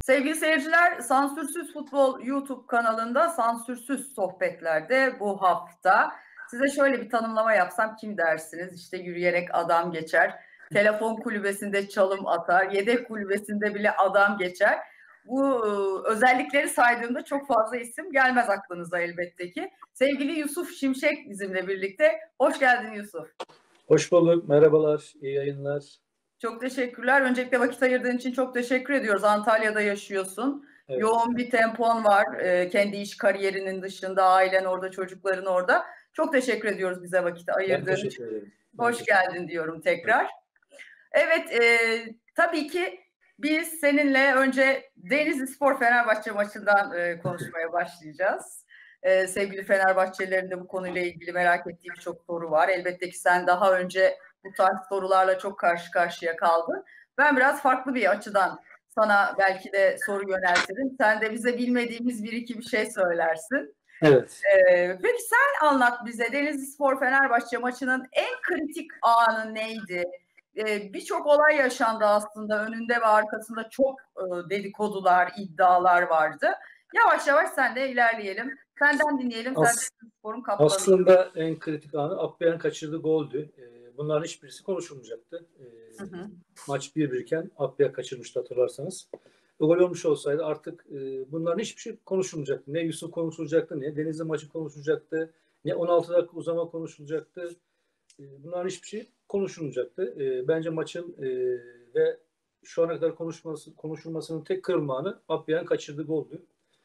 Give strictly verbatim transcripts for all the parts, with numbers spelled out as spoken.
Sevgili seyirciler, Sansürsüz Futbol YouTube kanalında Sansürsüz Sohbetler'de bu hafta size şöyle bir tanımlama yapsam kim dersiniz? İşte yürüyerek adam geçer, telefon kulübesinde çalım atar, yedek kulübesinde bile adam geçer. Bu özellikleri saydığımda çok fazla isim gelmez aklınıza elbette ki. Sevgili Yusuf Şimşek bizimle birlikte. Hoş geldin Yusuf. Hoş bulduk, merhabalar, iyi yayınlar. Çok teşekkürler. Öncelikle vakit ayırdığın için çok teşekkür ediyoruz. Antalya'da yaşıyorsun. Evet. Yoğun bir tempon var. E, kendi iş kariyerinin dışında, ailen orada, çocukların orada. Çok teşekkür ediyoruz bize vakit ayırdığın için. Ben teşekkür ederim. Hoş Ben geldin diyorum tekrar. Evet, e, tabii ki biz seninle önce Denizli Spor Fenerbahçe maçından e, konuşmaya başlayacağız. E, sevgili Fenerbahçelilerin de bu konuyla ilgili merak ettiği birçok soru var. Elbette ki sen daha önce bu tarz sorularla çok karşı karşıya kaldın. Ben biraz farklı bir açıdan sana belki de soru yöneltirim. Sen de bize bilmediğimiz bir iki bir şey söylersin. Evet. Ee, peki sen anlat bize, Denizli Spor Fenerbahçe maçının en kritik anı neydi? Ee, Birçok olay yaşandı aslında. Önünde ve arkasında çok e, dedikodular, iddialar vardı. Yavaş yavaş sen de ilerleyelim. Senden dinleyelim. Sen As Denizli Spor'un kaptanı. Aslında en kritik anı Abbeyan kaçırdığı goldü. Ee, bunların hiçbirisi konuşulmayacaktı. Ee, hı hı. Maç bir bir iken Abbeyan kaçırmıştı hatırlarsanız. Gol olmuş olsaydı artık e, bunların hiçbir şey konuşulmayacaktı. Ne Yusuf konuşulacaktı, ne Denizli maçı konuşulacaktı, ne on altı dakika uzama konuşulacaktı. E, bunların hiçbir şey konuşulmayacaktı. E, bence maçın e, ve şu ana kadar konuşması, konuşulmasının tek kırılma anı Abbeyan kaçırdığı goldü.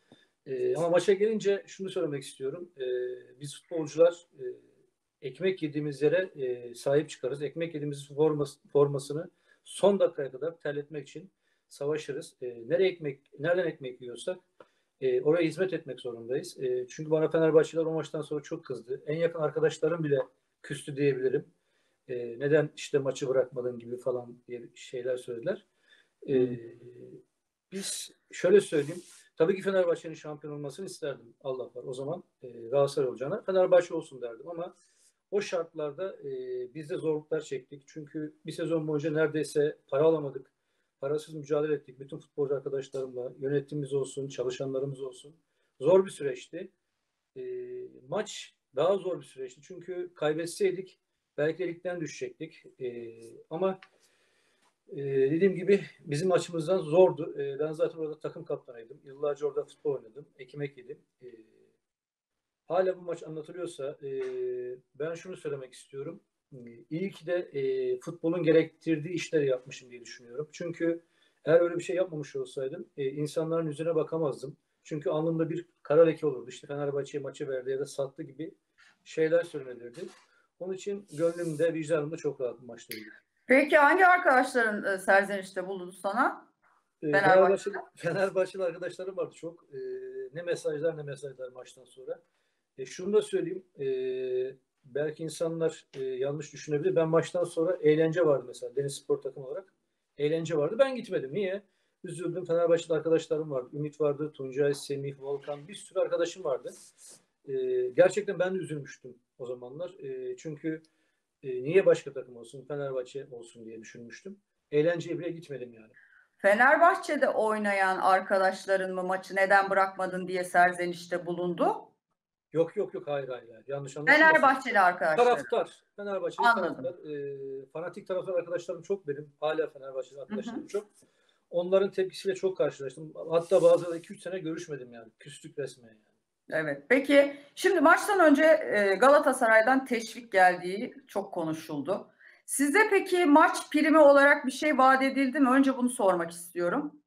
Ee, ama maça gelince şunu söylemek istiyorum. Ee, biz futbolcular e, ekmek yediğimiz yere e, sahip çıkarız. Ekmek yediğimiz forması, formasını son dakikaya kadar terletmek için savaşırız. E, nereye ekmek, nereden ekmek yiyorsak e, oraya hizmet etmek zorundayız. E, çünkü bana Fenerbahçeliler o maçtan sonra çok kızdı. En yakın arkadaşlarım bile küstü diyebilirim. E, neden işte maçı bırakmadın gibi falan diye şeyler söylediler. E, biz şöyle söyleyeyim. Tabii ki Fenerbahçe'nin şampiyon olmasını isterdim. Allah var. O zaman e, Galatasaray olacağına Fenerbahçe olsun derdim ama o şartlarda e, biz de zorluklar çektik. Çünkü bir sezon boyunca neredeyse para alamadık. Parasız mücadele ettik. Bütün futbolcu arkadaşlarımla, yönetimimiz olsun, çalışanlarımız olsun. Zor bir süreçti. E, maç daha zor bir süreçti. Çünkü kaybetseydik belki de ligden düşecektik. E, ama Ee, dediğim gibi bizim açımızdan zordu. Ee, ben zaten orada takım kaptanıydım. Yıllarca orada futbol oynadım. Ekmek yedim. Ee, hala bu maç anlatılıyorsa e, ben şunu söylemek istiyorum. Ee, iyi ki de e, futbolun gerektirdiği işleri yapmışım diye düşünüyorum. Çünkü eğer öyle bir şey yapmamış olsaydım e, insanların yüzüne bakamazdım. Çünkü alnımda bir kara leke olurdu. İşte Fenerbahçe'ye maçı verdi ya da sattı gibi şeyler söylenirdi. Onun için gönlümde, vicdanımda çok rahat bu maçla ilgili. Peki hangi arkadaşların e, serzenişte bulundu sana? E, Fenerbahçe. Fenerbahçeli, Fenerbahçeli arkadaşlarım vardı çok. E, ne mesajlar ne mesajlar maçtan sonra. E, şunu da söyleyeyim. E, belki insanlar e, yanlış düşünebilir. Ben maçtan sonra eğlence vardı mesela. Deniz Spor takımı olarak. Eğlence vardı. Ben gitmedim. Niye? Üzüldüm. Fenerbahçeli arkadaşlarım vardı. Ümit vardı. Tuncay, Semih, Volkan. Bir sürü arkadaşım vardı. E, gerçekten ben de üzülmüştüm o zamanlar. E, çünkü e, niye başka takım olsun? Fenerbahçe olsun diye düşünmüştüm. Eğlenceye bile gitmedim yani. Fenerbahçe'de oynayan arkadaşların mı maçı neden bırakmadın diye serzenişte bulundu? Yok yok yok hayır hayır. hayır. Yanlış anlaşılmasın. Fenerbahçeli arkadaşlar. Taraftar. Fenerbahçeli Anladım. taraftar. E, fanatik taraftar arkadaşlarım çok benim. Hala Fenerbahçeli arkadaşlarım hı hı. çok. Onların tepkisiyle çok karşılaştım. Hatta bazıları iki üç sene görüşmedim yani. Küstük resmen yani. Evet. Peki şimdi maçtan önce Galatasaray'dan teşvik geldiği çok konuşuldu. Size peki maç primi olarak bir şey vaat edildi mi? Önce bunu sormak istiyorum.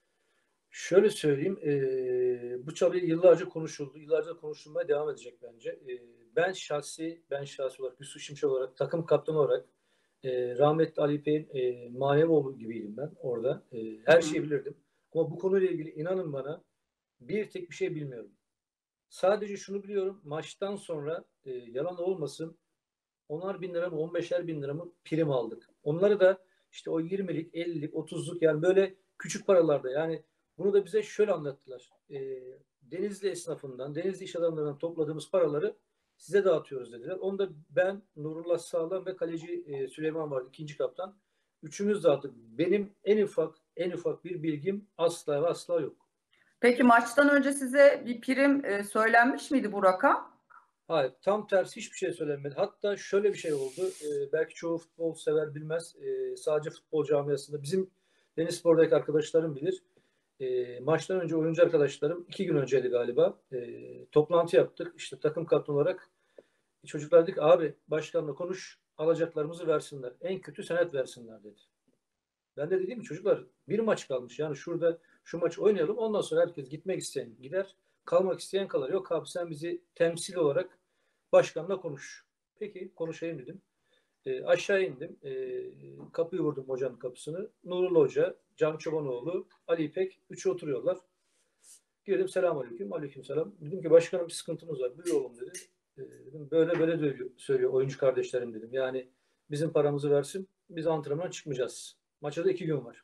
Şöyle söyleyeyim. E, bu tabii yıllarca konuşuldu. Yıllarca konuşulmaya devam edecek bence. E, ben şahsi, ben şahsi olarak, Yusuf Şimşek olarak, takım kaptanı olarak e, rahmetli Ali Bey'in e, Manevoğlu gibiydim ben orada. E, her Hı-hı. şeyi bilirdim. Ama bu konuyla ilgili inanın bana bir tek bir şey bilmiyorum. Sadece şunu biliyorum. Maçtan sonra e, yalan olmasın onar bin lira mı on beşer bin lira mı prim aldık. Onları da işte o yirmilik, ellilik, otuzluk yani böyle küçük paralarda yani bunu da bize şöyle anlattılar. E, Denizli esnafından, Denizli iş adamlarından topladığımız paraları size dağıtıyoruz dediler. Onu da ben, Nurullah Sağlam ve kaleci e, Süleyman vardı, ikinci kaptan. Üçümüz de aldık. Benim en ufak en ufak bir bilgim asla ve asla yok. Peki maçtan önce size bir prim e, söylenmiş miydi bu rakam? Hayır, tam tersi hiçbir şey söylenmedi. Hatta şöyle bir şey oldu. E, belki çoğu futbol sever bilmez. E, sadece futbol camiasında bizim Denizspor'daki arkadaşlarım bilir. E, maçtan önce oyuncu arkadaşlarım iki gün önceydi galiba. E, toplantı yaptık. İşte takım kaptanı olarak çocuklar dedik abi başkanla konuş alacaklarımızı versinler. En kötü senet versinler dedi. Ben de dedim ki çocuklar bir maç kalmış. Yani şurada şu maçı oynayalım. Ondan sonra herkes gitmek isteyen gider. Kalmak isteyen kalır. Yok abi sen bizi temsil olarak başkanla konuş. Peki konuşayım dedim. E, aşağı indim. E, kapıyı vurdum hocanın kapısını. Nurullah Hoca, Can Çobanoğlu, Ali İpek. Üçü oturuyorlar. Girdim selamünaleyküm. Aleykümselam. Dedim ki başkanım bir sıkıntımız var. Buyur oğlum dedi. E, dedim, böyle böyle söylüyor oyuncu kardeşlerim dedim. Yani bizim paramızı versin. Biz antrenmana çıkmayacağız. Maça da iki gün var.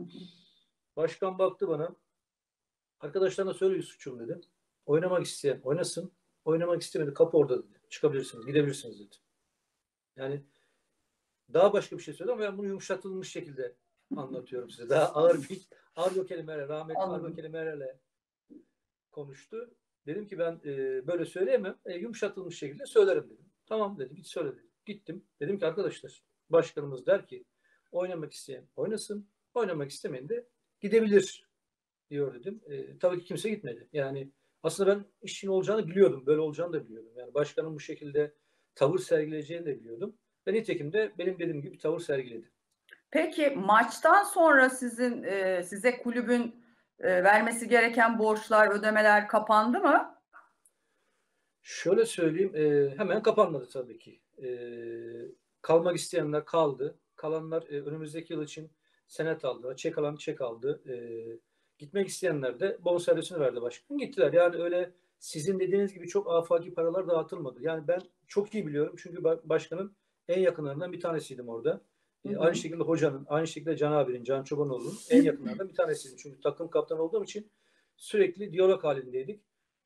Başkan baktı bana. Arkadaşlarına söyle suçum dedi. Oynamak isteyen oynasın. Oynamak istemedi. Kapı orada dedi. Çıkabilirsiniz, gidebilirsiniz dedi. Yani daha başka bir şey söyledim ama ben bunu yumuşatılmış şekilde anlatıyorum size. Daha ağır bir ağır kelimelerle, rahmetli ağır kelimelerle konuştu. Dedim ki ben e, böyle söyleyemem. E, yumuşatılmış şekilde söylerim dedim. Tamam dedi. Git söyle dedi. Gittim. Dedim ki arkadaşlar başkanımız der ki oynamak isteyen oynasın. Oynamak istemeyen de gidebilir diyor dedim. E, tabii ki kimse gitmedi. Yani aslında ben işin olacağını biliyordum. Böyle olacağını da biliyordum. Yani başkanın bu şekilde tavır sergileyeceğini de biliyordum. Ve nitekim de benim dediğim gibi tavır sergiledi. Peki maçtan sonra sizin e, size kulübün e, vermesi gereken borçlar, ödemeler kapandı mı? Şöyle söyleyeyim, e, hemen kapanmadı tabii ki. E, kalmak isteyenler kaldı. Kalanlar e, önümüzdeki yıl için senet aldı. Çek alan çek aldı. E, gitmek isteyenler de bonservisini verdi başkan. Gittiler. Yani öyle sizin dediğiniz gibi çok afaki paralar dağıtılmadı. Yani ben çok iyi biliyorum. Çünkü başkanın en yakınlarından bir tanesiydim orada. E, aynı şekilde hocanın, aynı şekilde Can abinin, Can Çobanoğlu'nun en yakınlarından bir tanesiydim. Çünkü takım kaptanı olduğum için sürekli diyalog halindeydik.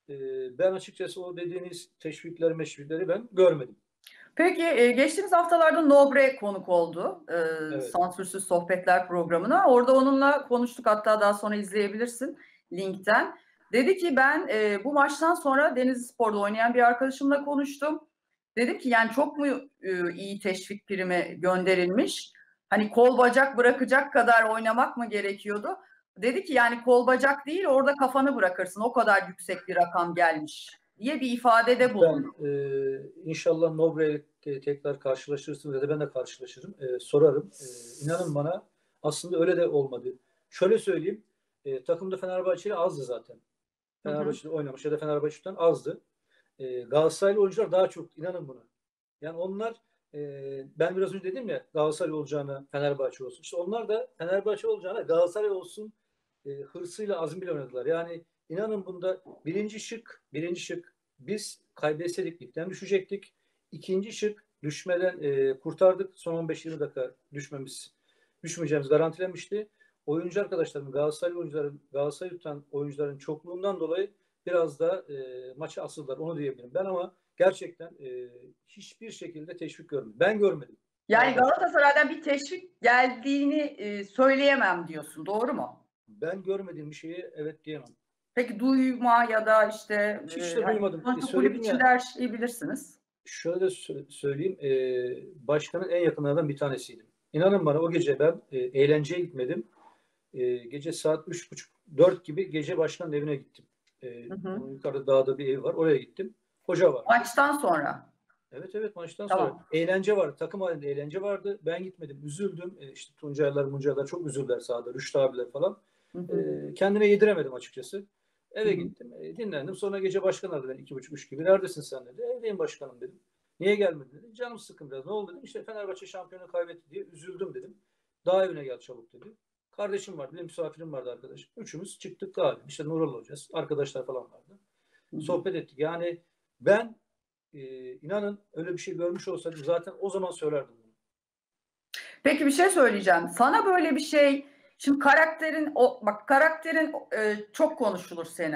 Ben açıkçası o dediğiniz teşvikleri meşvikleri ben görmedim. Peki geçtiğimiz haftalarda Nobre konuk oldu. Ee, evet. Sansürsüz Sohbetler programına. Orada onunla konuştuk. Hatta daha sonra izleyebilirsin linkten. Dedi ki ben e, bu maçtan sonra Denizlispor'da oynayan bir arkadaşımla konuştum. Dedim ki yani çok mu e, iyi teşvik primi gönderilmiş? Hani kol bacak bırakacak kadar oynamak mı gerekiyordu? Dedi ki yani kol bacak değil orada kafanı bırakırsın. O kadar yüksek bir rakam gelmiş diye bir ifadede bulundu. Ben e, inşallah Nobre ile tekrar karşılaşırsınız ya da ben de karşılaşırım. E, sorarım. E, inanın bana aslında öyle de olmadı. Şöyle söyleyeyim. E, takımda Fenerbahçeli azdı zaten. Fenerbahçe'de oynamış ya da Fenerbahçe'den azdı. E, Galatasaraylı oyuncular daha çok. İnanın buna. Yani onlar e, ben biraz önce dedim ya Galatasaray olacağına Fenerbahçe olsun. İşte onlar da Fenerbahçe olacağına Galatasaray olsun e, hırsıyla azmiyle oynadılar. Yani inanın bunda birinci şık birinci şık biz kaybetseydik ligden düşecektik. İkinci şık düşmeden e, kurtardık. Son on beş yirmi dakika düşmemiz düşmeyeceğimiz garantilenmişti. Oyuncu arkadaşlarım Galatasaray oyuncuların Galatasaray tutan oyuncuların çokluğundan dolayı biraz da e, maçı asıldılar. Onu diyebilirim. Ben ama gerçekten e, hiçbir şekilde teşvik görmedim. Ben görmedim. Yani Galatasaray'dan bir teşvik geldiğini e, söyleyemem diyorsun. Doğru mu? Ben görmediğim bir şeye evet diyemem. Peki duyma ya da işte hiç de e, duymadım. hani, kulüp içinde her şeyi bilirsiniz. Şöyle söyleyeyim. E, başkanın en yakınlarından bir tanesiydim. İnanın bana o gece ben e, eğlenceye gitmedim. E, gece saat üç buçuk dört gibi gece başkanın evine gittim. E, hı hı. Yukarıda dağda bir ev var. Oraya gittim. Hoca var. Maçtan sonra. Evet evet maçtan tamam. Sonra. Eğlence vardı. Takım halinde eğlence vardı. Ben gitmedim. Üzüldüm. E, işte Tuncaylar, Muncaylar çok üzüldüler sahada. Rüştü abiler falan. Hı hı. E, kendime yediremedim açıkçası. Eve hı hı. gittim. E, dinlendim. Sonra gece başkan aradı beni iki buçuk üç gibi. Neredesin sen dedi. Evdeyim başkanım dedim. Niye gelmedin dedi. Canım sıkın biraz. Ne oldu dedim. İşte Fenerbahçe şampiyonu kaybetti diye üzüldüm dedim. Daha evine gel çabuk dedi. Kardeşim vardı. Benim misafirim vardı arkadaşım. Üçümüz çıktık galiba. İşte Nurullah olacağız. Arkadaşlar falan vardı. Hı hı. Sohbet ettik. Yani ben Ee, inanın öyle bir şey görmüş olsaydım zaten o zaman söylerdim bunu. Peki bir şey söyleyeceğim. Sana böyle bir şey, şimdi karakterin o bak karakterin e, çok konuşulur senin.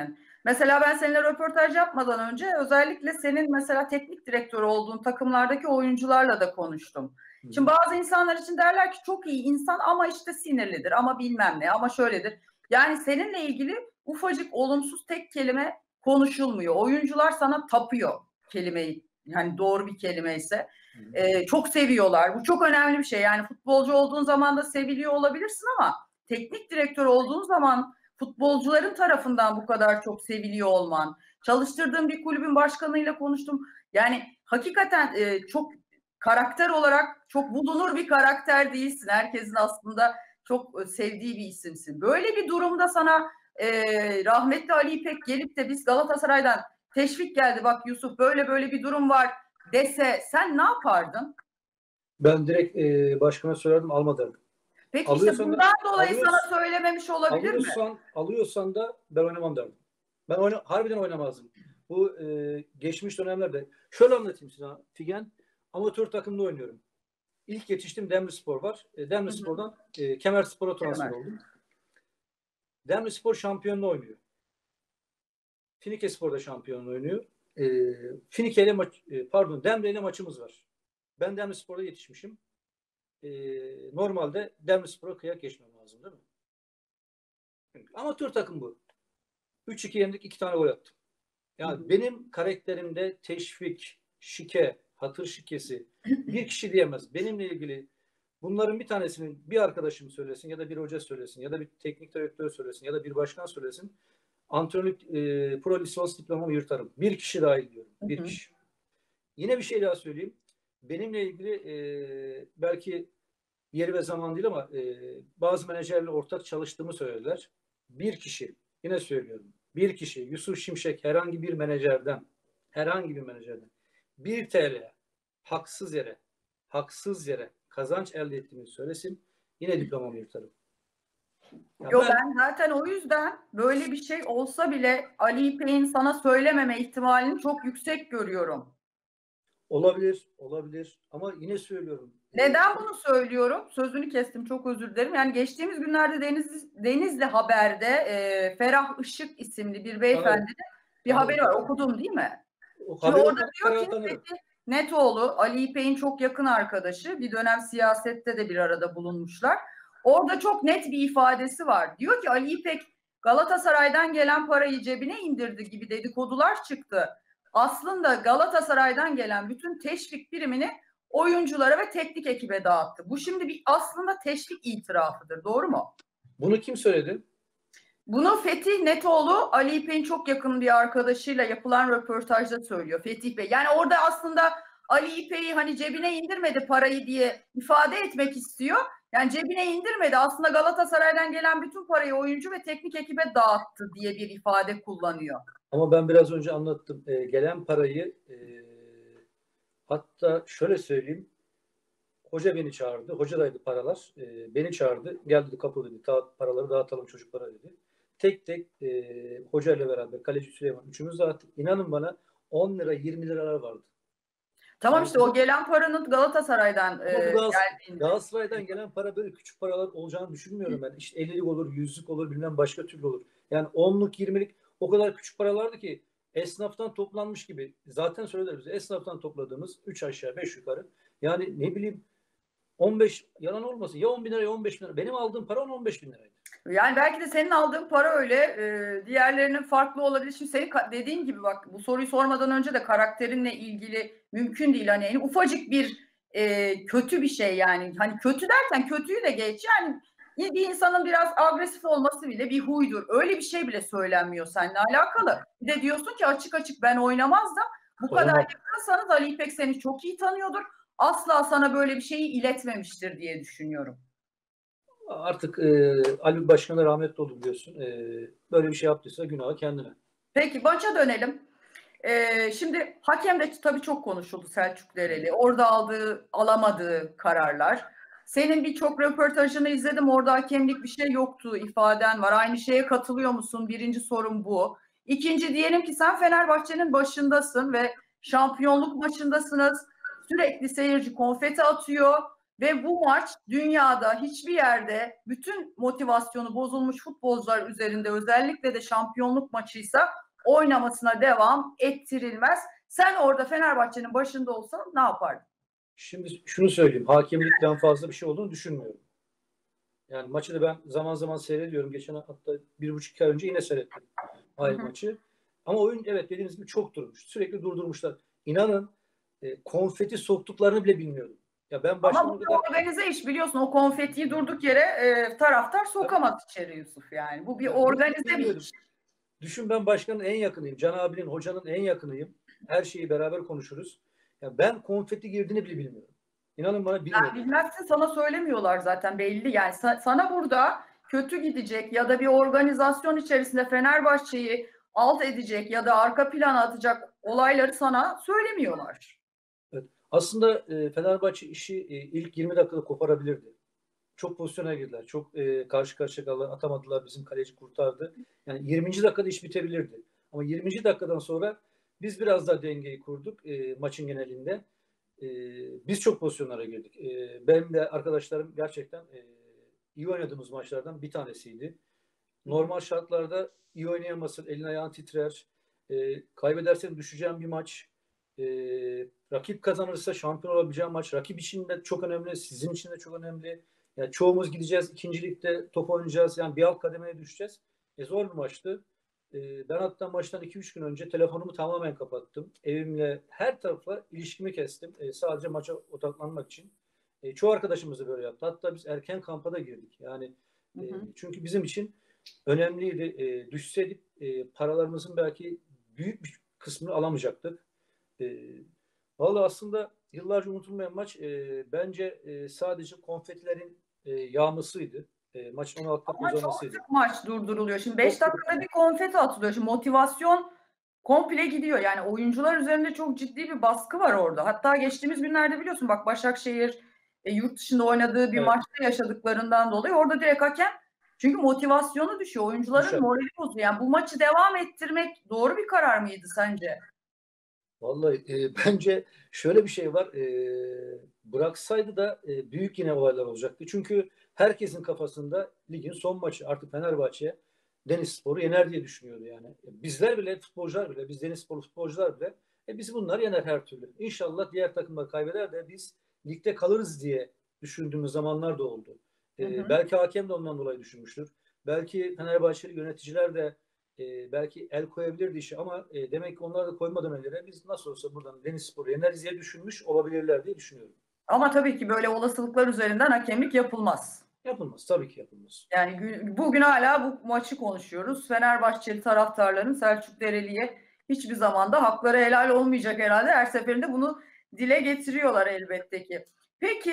Mesela ben seninle röportaj yapmadan önce özellikle senin mesela teknik direktör olduğun takımlardaki oyuncularla da konuştum. Hı. Şimdi bazı insanlar için derler ki çok iyi insan ama işte sinirlidir ama bilmem ne ama şöyledir. Yani seninle ilgili ufacık olumsuz tek kelime konuşulmuyor. Oyuncular sana tapıyor kelimeyi. Yani doğru bir kelime ise. Ee, çok seviyorlar. Bu çok önemli bir şey. Yani futbolcu olduğun zaman da seviliyor olabilirsin ama teknik direktör olduğun zaman futbolcuların tarafından bu kadar çok seviliyor olman, çalıştırdığım bir kulübün başkanıyla konuştum. Yani hakikaten e, çok karakter olarak çok bulunur bir karakter değilsin. Herkesin aslında çok sevdiği bir isimsin. Böyle bir durumda sana e, rahmetli Ali İpek gelip de biz Galatasaray'dan teşvik geldi bak Yusuf böyle böyle bir durum var dese sen ne yapardın? Ben direkt e, başkana söylerdim alma derdim. Peki işte bundan da, dolayı sana söylememiş olabilir alıyorsan, mi? Alıyorsan da ben oynamam derdim. Ben oyna, harbiden oynamazdım. Bu e, geçmiş dönemlerde. Şöyle anlatayım sana Figen. Amatör takımda oynuyorum. İlk yetiştiğim Demirspor var. E, Demirspor'dan e, Kemerspor'a transfer Kemer. oldum. Demirspor şampiyonluğu oynuyor. Finikespor'da şampiyonluğu oynuyor. E, Finike ile maç, e, pardon Demre ile maçımız var. Ben Demirspor'da yetişmişim. E, normalde Demirspor'a kıyak geçmem lazım değil mi? Amatör takım bu. üç iki yendik, iki tane gol attım. Yani Hı-hı. benim karakterimde teşvik, şike, hatır şikesi bir kişi diyemez. Benimle ilgili bunların bir tanesinin bir arkadaşım söylesin ya da bir hoca söylesin ya da bir teknik direktör söylesin ya da bir başkan söylesin. Antrenörlük e, pro lisans diplomamı yırtarım. Bir kişi dahil diyorum. Bir Hı-hı. kişi. Yine bir şey daha söyleyeyim. Benimle ilgili e, belki yeri ve zaman değil ama e, bazı menajerle ortak çalıştığımı söylediler. Bir kişi, yine söylüyorum. Bir kişi Yusuf Şimşek herhangi bir menajerden herhangi bir menajerden bir T L haksız yere haksız yere kazanç elde ettiğini söylesin. Yine diplomamı yırtarım. Ya Yo ben, ben zaten o yüzden böyle bir şey olsa bile Ali İpek'in sana söylememe ihtimalini çok yüksek görüyorum. Olabilir, olabilir ama yine söylüyorum. Neden bunu söylüyorum? Sözünü kestim, çok özür dilerim. Yani geçtiğimiz günlerde Deniz, Denizli Haber'de e, Ferah Işık isimli bir beyefendinin bir Anladım. haberi var. Okudum değil mi? O Şimdi orada diyor ki Fethi Netoğlu, Ali İpek'in çok yakın arkadaşı. Bir dönem siyasette de bir arada bulunmuşlar. Orada çok net bir ifadesi var. Diyor ki Ali İpek Galatasaray'dan gelen parayı cebine indirdi gibi dedikodular çıktı. Aslında Galatasaray'dan gelen bütün teşvik birimini oyunculara ve teknik ekibe dağıttı. Bu şimdi bir aslında teşvik itirafıdır. Doğru mu? Bunu kim söyledi? Bunu Fetih Netoğlu, Ali İpek'in çok yakın bir arkadaşıyla yapılan röportajda söylüyor Fetih Bey. Yani orada aslında Ali İpek'i hani cebine indirmedi parayı diye ifade etmek istiyor. Yani cebine indirmedi. Aslında Galatasaray'dan gelen bütün parayı oyuncu ve teknik ekibe dağıttı diye bir ifade kullanıyor. Ama ben biraz önce anlattım. E, gelen parayı e, hatta şöyle söyleyeyim. Hoca beni çağırdı. Hocadaydı paralar. E, beni çağırdı. Gel dedi kapı dedi. Ta, paraları dağıtalım çocuklara dedi. Tek tek e, hoca ile beraber kaleci Süleyman üçümüz dağıttık. İnanın bana on lira yirmi liralar vardı. Tamam işte o gelen paranın Galatasaray'dan e, geldiğinde. Galatasaray'dan gelen para böyle küçük paralar olacağını düşünmüyorum ben. İşte ellilik olur, yüzlük olur, bilmem başka türlü olur. Yani onluk, yirmilik o kadar küçük paralardı ki esnaftan toplanmış gibi. Zaten söyleriz. Esnaftan topladığımız üç aşağı beş yukarı. Yani ne bileyim on beş yalan olmasın. Ya on bin lira ya on beş bin lira. Benim aldığım para on on beş bin liraydı. Yani belki de senin aldığın para öyle. E, diğerlerinin farklı olabilir. Şimdi senin dediğin gibi bak bu soruyu sormadan önce de karakterinle ilgili mümkün değil. Hani yani ufacık bir e, kötü bir şey yani. Hani kötü derken kötüyü de geç. Yani bir insanın biraz agresif olması bile bir huydur. Öyle bir şey bile söylenmiyor seninle alakalı. Bir de diyorsun ki açık açık ben oynamazdım. Bu o kadar yakınsanız Ali İpek seni çok iyi tanıyordur. Asla sana böyle bir şeyi iletmemiştir diye düşünüyorum. Artık e, Ali Başkan'a rahmetli oldu biliyorsun. E, böyle bir şey yaptıysa günahı kendine. Peki maça dönelim. Ee, şimdi hakem de tabii çok konuşuldu Selçuk Dereli. Orada aldığı, alamadığı kararlar. Senin birçok röportajını izledim. Orada hakemlik bir şey yoktu ifaden var. Aynı şeye katılıyor musun? Birinci sorun bu. İkinci diyelim ki sen Fenerbahçe'nin başındasın ve şampiyonluk maçındasınız. Sürekli seyirci konfeti atıyor. Ve bu maç dünyada hiçbir yerde bütün motivasyonu bozulmuş futbolcular üzerinde özellikle de şampiyonluk maçıysa oynamasına devam ettirilmez. Sen orada Fenerbahçe'nin başında olsan ne yapardın? Şimdi şunu söyleyeyim. Hakemlikten fazla bir şey olduğunu düşünmüyorum. Yani maçı da ben zaman zaman seyrediyorum. Geçen hatta bir buçuk iki ay önce yine seyrettim aynı maçı. Ama oyun evet dediğiniz gibi çok durmuş. Sürekli durdurmuşlar. İnanın e, konfeti soktuklarını bile bilmiyordum. Ya ben Ama bu baştan bir kadar organize iş biliyorsun. O konfetiyi durduk yere e, taraftar sokamaz içeri Yusuf yani. Bu bir ya, bunu organize bir bilmiyordum. iş. Düşün ben başkanın en yakınıyım. Can abinin, hocanın en yakınıyım. Her şeyi beraber konuşuruz. Ya ben konfeti girdiğini bile bilmiyorum. İnanın bana Sen bilmiyordum. bilmezsin, sana söylemiyorlar zaten belli. Yani sa- sana burada kötü gidecek ya da bir organizasyon içerisinde Fenerbahçe'yi alt edecek ya da arka plana atacak olayları sana söylemiyorlar. Evet. Aslında e, Fenerbahçe işi e, ilk yirmi dakikada koparabilirdi. Çok pozisyona girdiler. Çok e, karşı karşıya kaldılar. Atamadılar. Bizim kaleci kurtardı. Yani yirminci dakikada iş bitebilirdi. Ama yirminci dakikadan sonra biz biraz daha dengeyi kurduk e, maçın genelinde. E, biz çok pozisyonlara girdik. E, benim de arkadaşlarım gerçekten e, iyi oynadığımız maçlardan bir tanesiydi. Normal şartlarda iyi oynayamazsın. Elin ayağın titrer. E, kaybedersen düşeceğin bir maç. E, rakip kazanırsa şampiyon olabileceğin maç. Rakip için de çok önemli. Sizin için de çok önemli. Yani çoğumuz gideceğiz. İkincilikte top oynayacağız. Yani bir alt kademeye düşeceğiz. E, zor bir maçtı. E, ben hatta maçtan iki üç gün önce telefonumu tamamen kapattım. Evimle her tarafla ilişkimi kestim. E, sadece maça odaklanmak için. E, çoğu arkadaşımız da böyle yaptı. Hatta biz erken kampa da girdik. Yani e, çünkü bizim için önemliydi. E, düşseydik e, paralarımızın belki büyük bir kısmını alamayacaktık. E, Vallahi aslında yıllarca unutulmayan maç e, bence e, sadece konfetilerin e, yağmasıydı. E, maçın on altıda Ama çok uzamasıydı. sık maç durduruluyor. Şimdi beş Çok dakikada bir konfeti atılıyor. Şimdi motivasyon komple gidiyor. Yani oyuncular üzerinde çok ciddi bir baskı var orada. Hatta geçtiğimiz günlerde biliyorsun bak Başakşehir e, yurt dışında oynadığı bir evet, maçta yaşadıklarından dolayı orada direkt hakem çünkü motivasyonu düşüyor. Oyuncuların düşer. morali bozuyor. Yani bu maçı devam ettirmek doğru bir karar mıydı sence? Vallahi e, bence şöyle bir şey var. E, bıraksaydı da e, büyük yine olaylar olacaktı. Çünkü herkesin kafasında ligin son maçı artık Fenerbahçe Denizspor'u yener diye düşünüyordu yani. Bizler bile futbolcular bile biz Denizspor futbolcular bile e, biz bunları yener her türlü. İnşallah diğer takımlar kaybeder de biz ligde kalırız diye düşündüğümüz zamanlar da oldu. Hı E, hı. belki hakem de ondan dolayı düşünmüştür. Belki Fenerbahçeli yöneticiler de e, belki el koyabilirdi işi ama e, demek ki onlar da koymadan önce biz nasıl olsa buradan Denizspor'u yeneriz diye düşünmüş olabilirler diye düşünüyorum. Ama tabii ki böyle olasılıklar üzerinden hakemlik yapılmaz. Yapılmaz. Tabii ki yapılmaz. Yani bugün hala bu maçı konuşuyoruz. Fenerbahçeli taraftarların Selçuk Dereli'ye hiçbir zamanda hakları helal olmayacak herhalde. Her seferinde bunu dile getiriyorlar elbette ki. Peki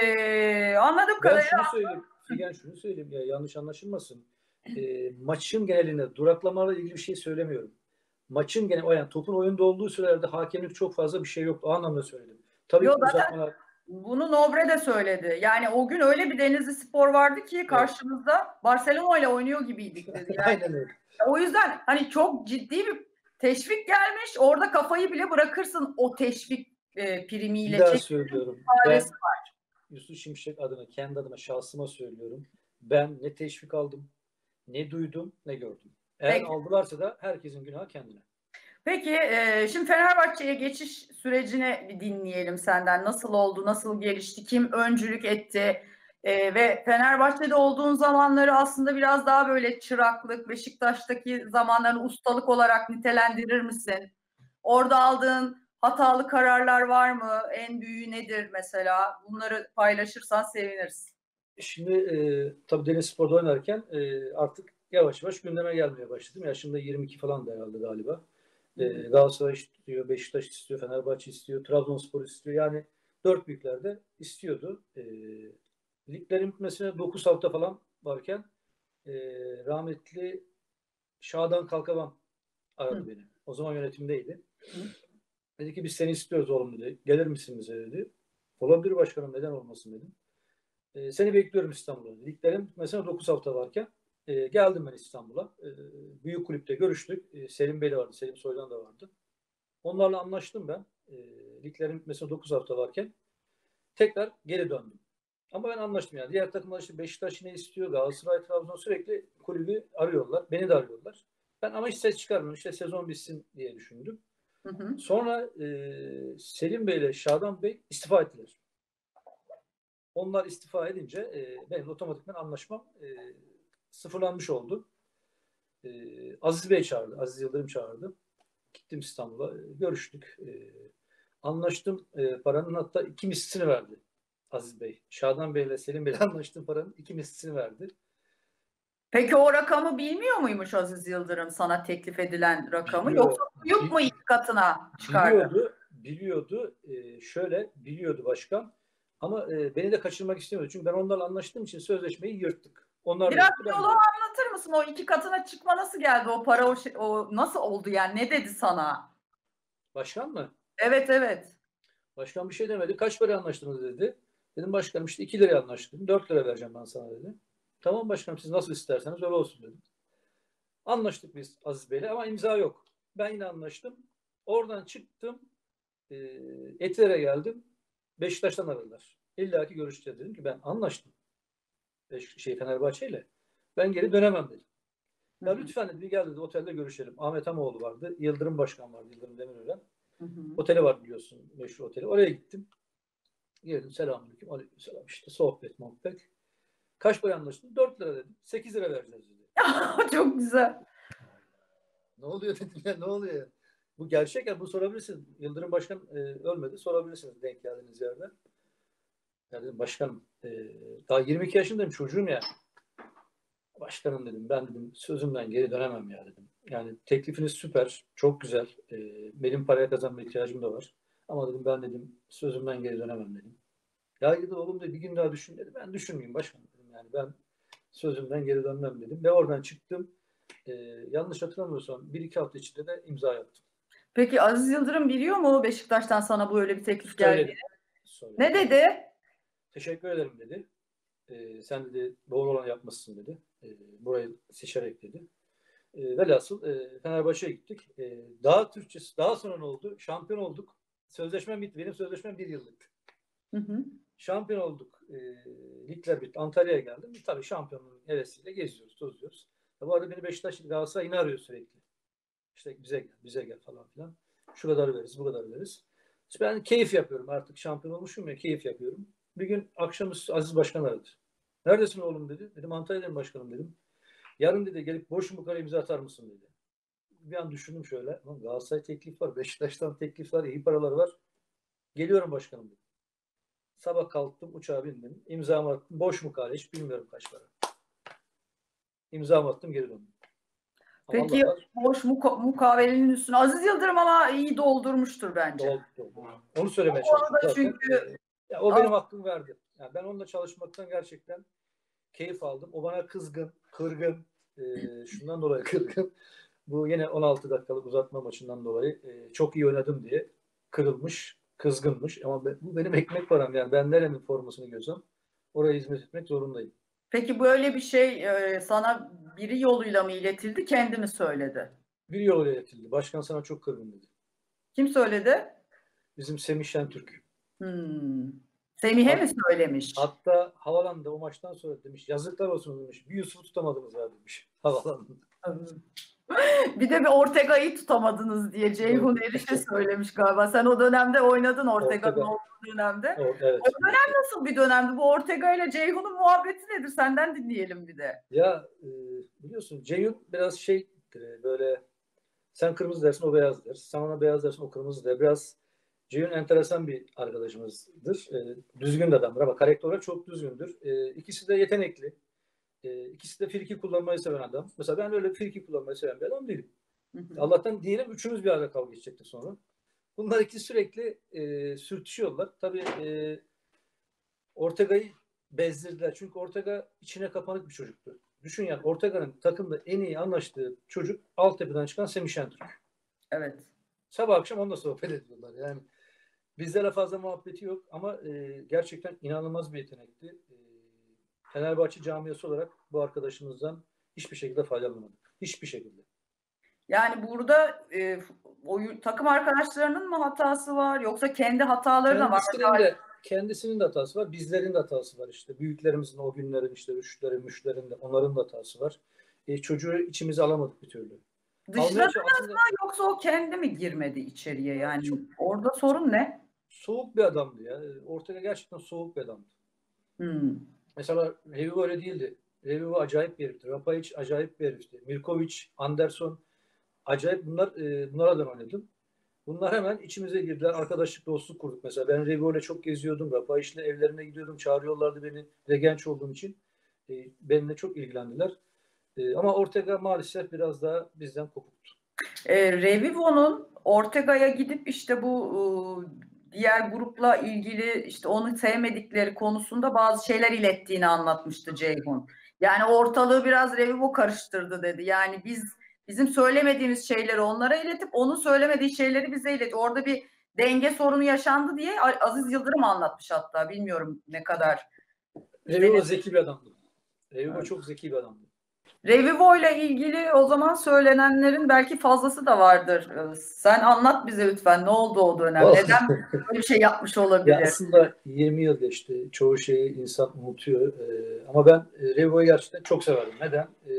e, anladığım Ben kadarıyla şunu söyleyeyim. Figen şunu söyleyeyim ya yanlış anlaşılmasın. E, maçın genelinde duraklamalarla ilgili bir şey söylemiyorum. Maçın genel yani topun oyunda olduğu sürelerde hakemlik çok fazla bir şey yoktu. O anlamda söyledim. Tabii yo, ki zaten uzatmalar. bunu Nobre de söyledi. Yani o gün öyle bir Denizli Spor vardı ki Evet. karşımızda Barcelona ile oynuyor gibiydik dedi. Yani Aynen öyle. o yüzden hani çok ciddi bir teşvik gelmiş. Orada kafayı bile bırakırsın o teşvik e, Bir primiyle daha çek söylüyorum. ifadesi. Ben Yusuf Şimşek adına, kendi adıma, şahsıma söylüyorum. Ben ne teşvik aldım, ne duydum, ne gördüm. Eğer Peki, aldılarsa da herkesin günahı kendine. peki e, şimdi Fenerbahçe'ye geçiş sürecini bir dinleyelim senden. Nasıl oldu, nasıl gelişti, kim öncülük etti? E, ve Fenerbahçe'de olduğun zamanları aslında biraz daha böyle çıraklık, Beşiktaş'taki zamanlarını ustalık olarak nitelendirir misin? Orada aldığın hatalı kararlar var mı? En büyüğü nedir mesela? Bunları paylaşırsan seviniriz. Şimdi e, tabii Denizspor'da oynarken e, artık yavaş yavaş gündeme gelmeye başladım. Yaşımda yirmi iki falan da herhalde galiba. E, Galatasaray istiyor, Beşiktaş istiyor, Fenerbahçe istiyor, Trabzonspor istiyor. Yani dört büyükler de istiyordu. E, liglerin bitmesine dokuz hafta falan varken e, rahmetli Şadan Kalkavan aradı Hı. beni. O zaman yönetimdeydi. Hı. Dedi ki biz seni istiyoruz oğlum dedi. Gelir misin bize dedi. Olabilir başkanım neden olmasın dedim. E, seni bekliyorum İstanbul'a. Liglerin mesela dokuz hafta varken e, geldim ben İstanbul'a. E, büyük kulüpte görüştük. E, Selim Bey de vardı. Selim Soydan da vardı. Onlarla anlaştım ben. E, liglerin mesela dokuz hafta varken tekrar geri döndüm. Ama ben anlaştım yani. Diğer takımlar işte Beşiktaş ne istiyor? Galatasaray, Trabzon sürekli kulübü arıyorlar. Beni de arıyorlar. Ben ama hiç ses çıkarmıyorum. İşte sezon bitsin diye düşündüm. Hı hı. Sonra e, Selim Bey ile Şadan Bey istifa ettiler. Onlar istifa edince e, benim otomatikman anlaşmam e, sıfırlanmış oldu. E, Aziz Bey çağırdı. Aziz Yıldırım çağırdı. Gittim İstanbul'a. E, görüştük. E, anlaştım. E, paranın hatta iki mislisini verdi Aziz Bey. Şadan Bey ile Selim Bey ile anlaştığım paranın iki mislisini verdi. Peki o rakamı bilmiyor muymuş Aziz Yıldırım, sana teklif edilen rakamı? Biliyor, Yoksa duyup mu bil- iki katına çıkardı? biliyordu. Biliyordu. E, şöyle biliyordu başkan. Ama e, beni de kaçırmak istemiyordu. Çünkü ben onlarla anlaştığım için sözleşmeyi yırttık. Onlar da Biraz yırttı, ben de yolu yırttım. anlatır mısın? O iki katına çıkma nasıl geldi? O para o, şey, o nasıl oldu yani? Ne dedi sana? Başkan mı? Evet, evet. Başkan bir şey demedi. Kaç para anlaştınız dedi. Dedim başkanım işte iki liraya anlaştık. dört lira vereceğim ben sana dedi. Tamam başkanım siz nasıl isterseniz öyle olsun dedim. Anlaştık biz Aziz Bey'le ama imza yok. Ben yine anlaştım. Oradan çıktım. E, Etiler'e geldim. Beşiktaş'tan aradılar. İlla ki görüşeceğiz dedim ki ben anlaştım. Beş, şey Fenerbahçe'yle. Ben geri dönemem dedim. Ya lütfen dedi gel dedi otelde görüşelim. Ahmet Amoğlu vardı. Yıldırım Başkan vardı. Yıldırım Demirören. Hı hı. Oteli var biliyorsun. Meşhur oteli. Oraya gittim. Girdim selamünaleyküm. Aleykümselam işte sohbet muhabbet. Kaç para anlaştın? dört lira dedim. sekiz lira vereceğiz dedi. Çok güzel. Ne oluyor dedim ya ne oluyor ya? Bu gerçek ya bu sorabilirsiniz. Yıldırım Başkan e, ölmedi sorabilirsiniz denk geldiğiniz yerde. Ya dedim başkanım e, daha yirmi iki yaşındayım çocuğum ya. Başkanım dedim ben dedim sözümden geri dönemem ya dedim. Yani teklifiniz süper, çok güzel. E, benim paraya kazanma ihtiyacım da var. Ama dedim ben dedim sözümden geri dönemem dedim. Ya dedi oğlum dedi bir gün daha düşün dedi. Ben düşünmeyeyim başkanım dedim. Yani ben sözümden geri dönmem dedim. Ve oradan çıktım. E, yanlış hatırlamıyorsam bir iki hafta içinde de imza yaptım. Peki Aziz Yıldırım biliyor mu Beşiktaş'tan sana böyle bir teklif geldiğini? Söyledim. Ne Söyledim. dedi? Teşekkür ederim dedi. E, sen dedi doğru olan yapmışsın dedi. E, burayı seçerek dedi. E, velhasıl e, Fenerbahçe'ye gittik. E, daha Türkçesi, daha sonra ne oldu? Şampiyon olduk. Sözleşmem bitti. Benim sözleşmem bir yıllık. Hı hı. Şampiyon olduk. E, ligler bitti. Antalya'ya geldim. Tabii şampiyonluğun hevesiyle geziyoruz, tozuyoruz. Ya bu arada beni Beşiktaş Galatasaray yine arıyor sürekli. İşte bize gel, bize gel falan filan. Şu kadar veririz, bu kadar veririz. İşte ben keyif yapıyorum artık. Şampiyon olmuşum ya, keyif yapıyorum. Bir gün akşamüstü Aziz Başkan aradı. Neredesin oğlum dedi. Dedim Antalya'dayım başkanım dedim. Yarın dedi gelip boş mu kare imza atar mısın dedi. Bir an düşündüm şöyle. Galatasaray teklif var, Beşiktaş'tan teklif var, iyi paralar var. Geliyorum başkanım dedim. Sabah kalktım, uçağa bindim. İmzamı attım. Boş mu kare hiç bilmiyorum kaç para. İmzamı attım, geri döndüm. Ama Peki Allah var. boş muka mukavelenin üstüne Aziz Yıldırım ama iyi doldurmuştur bence. Doldu, doldu. Onu söylemeye Bu çalıştım arada zaten. çünkü Ya, o benim hakkımı verdi. Yani ben onunla çalışmaktan gerçekten keyif aldım. O bana kızgın, kırgın. E, şundan dolayı kırgın. Bu yine on altı dakikalık uzatma maçından dolayı e, çok iyi oynadım diye kırılmış, kızgınmış. Ama be, bu benim ekmek param yani. Ben nerenin formasını giyiyorsam oraya hizmet etmek zorundayım. peki böyle bir şey e, sana biri yoluyla mı iletildi, kendi mi söyledi? Bir yol iletildi. Başkan sana çok kırgın dedi. Kim söyledi? Bizim Semih Şentürk. Hmm. Semih'e Hat, mi söylemiş? hatta havalanda o maçtan sonra demiş yazıklar olsun demiş. Bir Yusuf'u tutamadınız ya demiş. Havalanda. Bir de bir Ortega'yı tutamadınız diye Ceyhun Eriş'e söylemiş galiba. Sen o dönemde oynadın, Ortega'nın Ortega. olduğu dönemde. O, evet. O dönem nasıl bir dönemdi? Bu Ortega ile Ceyhun'un muhabbeti nedir? Senden dinleyelim bir de. Ya e, biliyorsun Ceyhun biraz şey e, böyle sen kırmızı dersin o beyaz der. Sen ona beyaz dersin o kırmızı der. Biraz Ceyhun enteresan bir arkadaşımızdır. E, düzgün de adamdır ama karakter olarak çok düzgündür. E, ikisi de yetenekli. E, ikisi de friki kullanmayı seven adam. Mesela ben öyle friki kullanmayı seven bir adam değilim. Hı hı. Allah'tan diyelim üçümüz bir arada kavga edecektik sonra. Bunlar ikisi sürekli e, sürtüşüyorlar. Tabii e, Ortega'yı bezdirdiler. Çünkü Ortega içine kapanık bir çocuktu. Düşün yani Ortega'nın takımda en iyi anlaştığı çocuk Altyapı'dan çıkan Semih Şentürk. Evet. Sabah akşam onunla sohbet ediyorlar. Yani bizlere fazla muhabbeti yok ama e, gerçekten inanılmaz bir yetenekti. E, Fenerbahçe camiası olarak bu arkadaşımızdan hiçbir şekilde faydalanamadık. Hiçbir şekilde. Yani burada e, oyun, takım arkadaşlarının mı hatası var yoksa kendi hataları da var? Kendisinin de kendisinin de hatası var. Bizlerin de hatası var işte. Büyüklerimizin o günlerin işte rüştlerin, müşlerin de onların da hatası var. E, çocuğu içimize alamadık bir türlü. Dışladınız mı yoksa o kendi mi girmedi içeriye yani? Çok, orada sorun ne? Soğuk bir adamdı ya. Ortega gerçekten soğuk bir adamdı. Hmm. Mesela Revivo öyle değildi. Revivo acayip bir herifti. Rapayic acayip bir herifti. Milkovic, Anderson acayip bunlar e, bunlara da oynadım. Bunlar hemen içimize girdiler. Arkadaşlık, dostluk kurduk. Mesela ben Revivo ile çok geziyordum. Rapayic'le evlerine gidiyordum. Çağırıyorlardı beni. Ve genç olduğum için e, benimle çok ilgilendiler. E, ama Ortega maalesef biraz daha bizden kopuktu. E, Revivo'nun Ortega'ya gidip işte bu e, diğer grupla ilgili işte onu sevmedikleri konusunda bazı şeyler ilettiğini anlatmıştı Ceyhun. Yani ortalığı biraz Revivo karıştırdı dedi. Yani biz bizim söylemediğimiz şeyleri onlara iletip onun söylemediği şeyleri bize ilet. Orada bir denge sorunu yaşandı diye Aziz Yıldırım anlatmış hatta. Bilmiyorum ne kadar. Revivo işte, zeki bir adamdı. Revivo evet. Çok zeki bir adamdı. Revivo ile ilgili o zaman söylenenlerin belki fazlası da vardır. Sen anlat bize lütfen. Ne oldu o dönem? Neden böyle bir şey yapmış olabilir? Ya aslında yirmi yıl geçti. Çoğu şeyi insan unutuyor. Ee, ama ben e, Revivo'yu gerçekten çok severdim. Neden? Ee,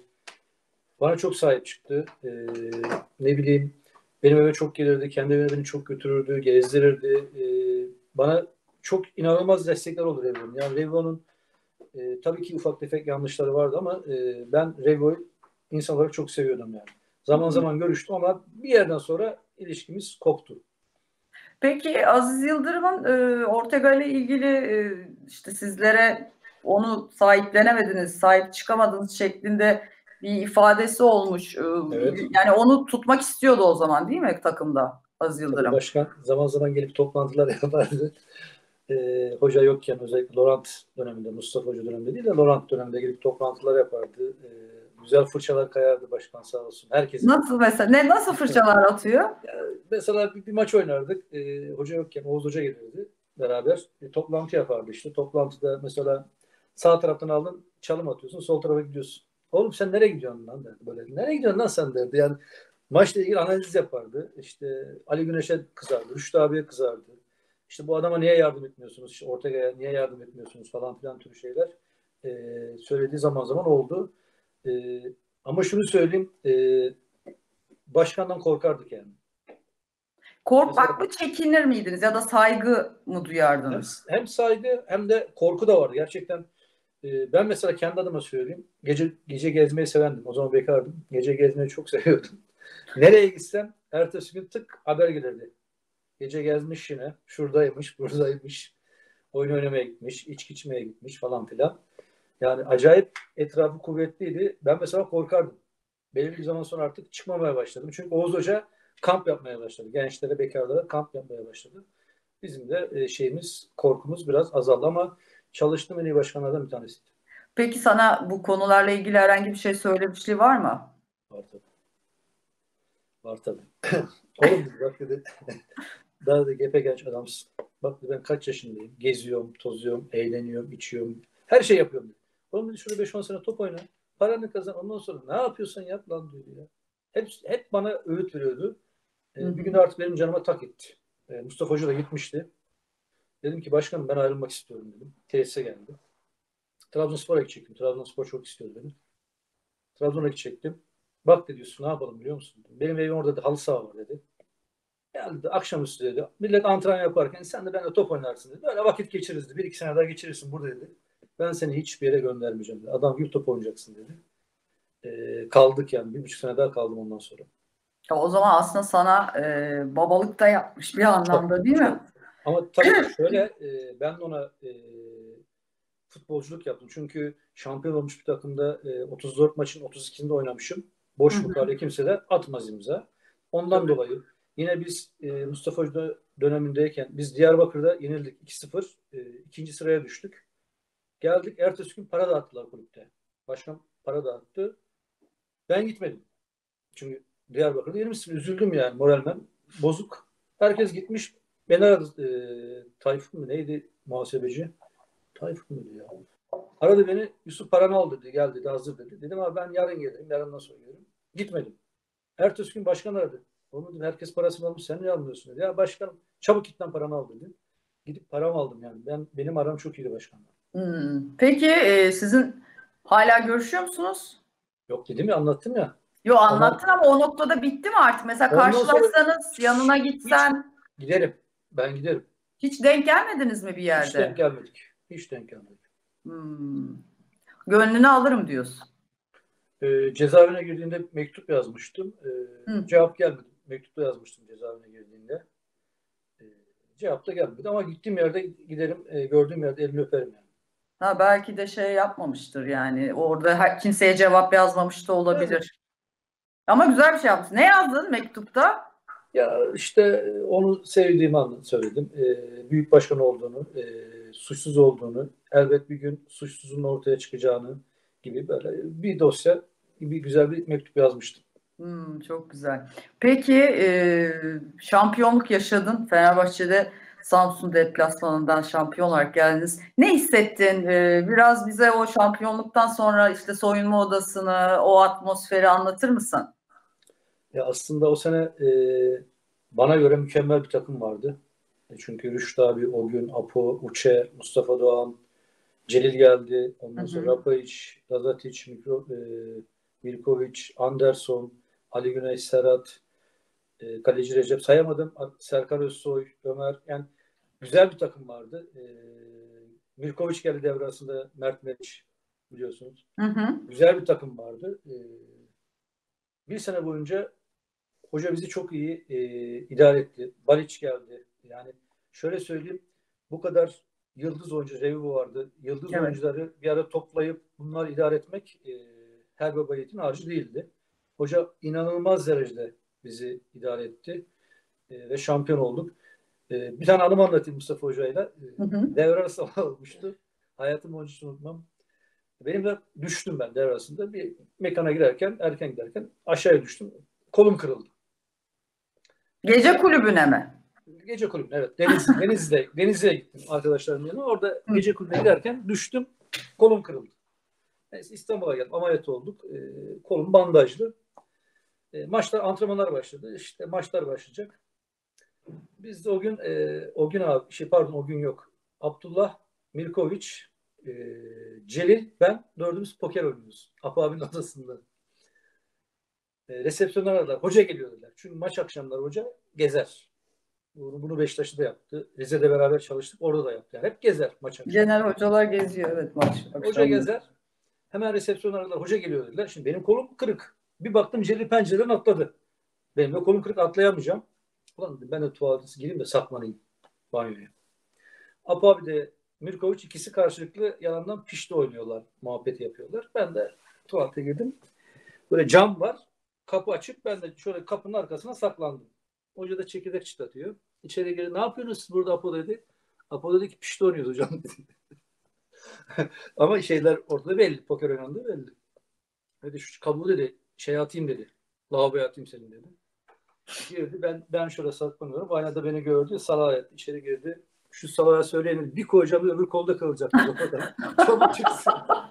bana çok sahip çıktı. Ee, ne bileyim benim eve çok gelirdi. Kendi evine beni çok götürürdü. Gezdirirdi. Ee, bana çok inanılmaz destekler oldu Revivo'nun. Yani Revivo'nun e, tabii ki ufak tefek yanlışları vardı ama e, ben Revivo'yu insan olarak çok seviyordum yani. Zaman zaman görüştüm ama bir yerden sonra ilişkimiz koptu. Peki Aziz Yıldırım'ın e, Ortega ile ilgili e, işte sizlere onu sahiplenemediniz, sahip çıkamadınız şeklinde bir ifadesi olmuş. E, evet. Yani onu tutmak istiyordu o zaman değil mi takımda Aziz Yıldırım? Tabii başkan zaman zaman gelip toplantılar yapardı. E, hoca yokken özellikle Laurent döneminde, Mustafa Hoca döneminde değil de Laurent döneminde gelip toplantılar yapardı. E, güzel fırçalar kayardı başkan sağ olsun. Herkese. Nasıl mesela? Ne nasıl fırçalar atıyor? Ya, mesela bir, bir maç oynardık. E, hoca yokken Oğuz Hoca gelirdi beraber. E, toplantı yapardı işte. Toplantıda mesela sağ taraftan aldın çalım atıyorsun. Sol tarafa gidiyorsun. Oğlum sen nereye gidiyorsun lan derdi böyle. Nereye gidiyorsun lan sen derdi. Yani maçla ilgili analiz yapardı. İşte Ali Güneş'e kızardı. Rüştü abiye kızardı. İşte bu adama niye yardım etmiyorsunuz? İşte Ortega'ya niye yardım etmiyorsunuz falan filan türü şeyler e, söylediği zaman zaman oldu. E, ama şunu söyleyeyim e, başkandan korkardık yani. Korkmak mı, çekinir miydiniz ya da saygı mı duyardınız? Hem, hem saygı hem de korku da vardı. Gerçekten e, ben mesela kendi adıma söyleyeyim. Gece gece gezmeyi sevendim. O zaman bekardım. Gece gezmeyi çok seviyordum. Nereye gitsem ertesi gün tık haber gelirdi. Gece gezmiş yine. Şuradaymış, buradaymış. Oyun oynamaya gitmiş, içki içmeye gitmiş falan filan. Yani acayip etrafı kuvvetliydi. Ben mesela korkardım. Belirli bir zaman sonra artık çıkmamaya başladım. Çünkü Oğuz Hoca kamp yapmaya başladı. Gençlere, bekarlara kamp yapmaya başladı. Bizim de şeyimiz, korkumuz biraz azaldı ama çalıştığım en iyi başkanlardan bir tanesiydi. Peki sana bu konularla ilgili herhangi bir şey söylemişliği var mı? Var tabii. Var tabii. Oğlum bak dedi. Daha da gepe genç adamsın. Bak ben kaç yaşındayım. Geziyorum, tozuyorum, eğleniyorum, içiyorum. Her şey yapıyorum. Oğlum dedi şurada beş on sene top oyna. Paranı kazan. Ondan sonra ne yapıyorsan yap lan diyor ya. Hep, hep bana öğüt veriyordu. Ee, bir gün artık benim canıma tak etti. Ee, Mustafa Hoca da gitmişti. Dedim ki başkanım ben ayrılmak istiyorum dedim. Tesise geldi. Trabzonspor'a gidecektim. Trabzonspor çok istiyordu beni. Trabzon'a gidecektim. Bak dedi ne yapalım biliyor musun? Benim evim orada da halı saha var dedi. Geldi akşamüstü dedi. Millet antrenman yaparken sen de benimle top oynarsın dedi. Böyle vakit geçiririz dedi. Bir iki sene daha geçirirsin burada dedi. Ben seni hiçbir yere göndermeyeceğim dedi. Adam gibi top oynayacaksın dedi. Ee, kaldık yani. Bir buçuk sene daha kaldım ondan sonra. Ya o zaman aslında sana e, babalık da yapmış bir anlamda değil mi? Ama tabii şöyle e, ben de ona e, futbolculuk yaptım. Çünkü şampiyon olmuş bir takımda e, otuz dört maçın otuz ikisinde oynamışım. Boş mukarele kimse de atmaz imza. Ondan tabii. Dolayı yine biz e, Mustafa Hoca dönemindeyken biz Diyarbakır'da yenildik iki sıfır. E, ikinci sıraya düştük. Geldik ertesi gün para dağıttılar kulüpte. Başkan para dağıttı. Ben gitmedim. Çünkü Diyarbakır'da yirmi sıfır üzüldüm yani moralmen. Bozuk. Herkes gitmiş. Beni aradı. E, Tayfun mu neydi muhasebeci? Tayfun muydu ya? Aradı beni. Yusuf paranı al dedi. Gel dedi. Hazır dedi. Dedim abi ben yarın gelirim. Yarından sonra gelirim. Gitmedim. Ertesi gün başkan aradı. Oğlum dedim herkes parasını almış. Sen niye almıyorsun dedi. Ya başkanım çabuk git lan paramı al dedi. Gidip paramı aldım yani. Ben benim aram çok iyiydi başkanla. Hmm. Peki e, sizin hala görüşüyor musunuz? Yok dedim ya anlattım ya. Yo, Ama anlattın ama o noktada bitti mi artık? Mesela ondan sonra karşılaşsanız, yanına hiç gitsen giderim. Ben giderim. hiç denk gelmediniz mi bir Hiç denk yerde? gelmedik. Hiç denk gelmedik. Hmm. Gönlünü alırım diyorsun. Ee, cezaevine girdiğinde mektup yazmıştım. Ee, Hı. cevap gelmedi. Mektupta yazmıştım cezaevine girdiğinde. Ee, cevap da gelmedi ama gittiğim yerde giderim, e, gördüğüm yerde elini öperim yani. Ha, belki de şey yapmamıştır yani. Orada her, kimseye cevap yazmamış da Yani olabilir. Ama güzel bir şey yapmış. Ne yazdın mektupta? ya işte onu sevdiğimi anla- söyledim. Ee, büyük başkan olduğunu, e, suçsuz olduğunu, elbet bir gün suçsuzun ortaya çıkacağını gibi böyle bir dosya, bir güzel bir mektup yazmıştım. Hmm, çok güzel. Peki e, şampiyonluk yaşadın. Fenerbahçe'de Samsun deplasmanından şampiyon olarak geldiniz. Ne hissettin? E, biraz bize o şampiyonluktan sonra işte soyunma odasını, o atmosferi anlatır mısın? Ya aslında o sene e, bana göre mükemmel bir takım vardı. E, çünkü Rüştü abi, o gün Apo, Uçe, Mustafa Doğan, Celil geldi. Hı Ondan sonra hı. Rapayic, Lazatic, Mikro, e, Milkovic, Anderson, Ali Güneş, Serhat, e, kaleci Recep sayamadım. Serkan Özsoy, Ömer. Yani güzel bir takım vardı. E, Milkovic geldi devre arasında, Mert Meriç biliyorsunuz. Hı hı. Güzel bir takım vardı. E, bir sene boyunca hoca bizi çok iyi e, idare etti. Baliç geldi. Yani şöyle söyleyeyim, bu kadar yıldız oyuncu, Revivo vardı. Yıldız Evet. oyuncuları bir ara toplayıp bunları idare etmek e, her baba yiğidin harcı değildi. Hoca inanılmaz derecede bizi idare etti e, ve şampiyon olduk. E, bir tane anımı anlatayım Mustafa Hoca'yla. E, Hı hı. devre arası olmuştu. Hayatım boyunca hiç unutmam. Benim de düştüm ben devre arasında. Bir mekana girerken, erken giderken aşağıya düştüm. Kolum kırıldı. Gece kulübüne mi? Gece kulübüne, evet. Deniz, Denizli'de, Denizli'ye gittim arkadaşlarımın yanına. Orada Hı. gece kulübüne giderken düştüm. Kolum kırıldı. Neyse İstanbul'a geldim. Ameliyat olduk. E, kolum bandajlı. E, maçlar, antrenmanlar başladı. İşte maçlar başlayacak. Biz de o gün, e, o gün abi, şey pardon o gün yok. Abdullah, Mirkoviç, e, Celil, ben dördümüz poker oynuyoruz. Apo abinin odasında. E, resepsiyonlar aradılar. Hoca geliyor dediler. Çünkü maç akşamları hoca gezer. Bunu, bunu Beşiktaş'ta da yaptı. Rize'de beraber çalıştık. Orada da yaptı. Yani hep gezer maç akşamı. Genel hocalar geziyor, evet, maç Hoca akşamları. gezer. Hemen resepsiyon aradılar. Hoca geliyor dediler. Şimdi benim kolum kırık. Bir baktım Celil pencereden atladı. Benim de kolum kırık, atlayamayacağım. Ulan dedim, ben de tuvalete gireyim de saklanayım banyoya. Apo abi de Mirkovic ikisi karşılıklı yalandan pişti oynuyorlar. Muhabbeti yapıyorlar. Ben de tuvalete girdim. Böyle cam var. Kapı açık. Ben de şöyle kapının arkasına saklandım. Hoca da çekirdek çıtlatıyor. İçeri girdi. Ne yapıyorsunuz siz burada Apo dedi. Apo dedi ki pişti oynuyoruz hocam dedi. Ama şeyler ortada belli. Poker oynandığı belli. Dedi şu kabuğu dedi şey atayım dedi. Lavaboya atayım senin dedi. Girdi. Ben ben şöyle saklanıyorum. Aynada beni gördü. Salağa etti. İçeri girdi. Şu salağa söyleyin. Bir koyacağım öbür kolda kalacak dedi oradan. Çabuk çıksın.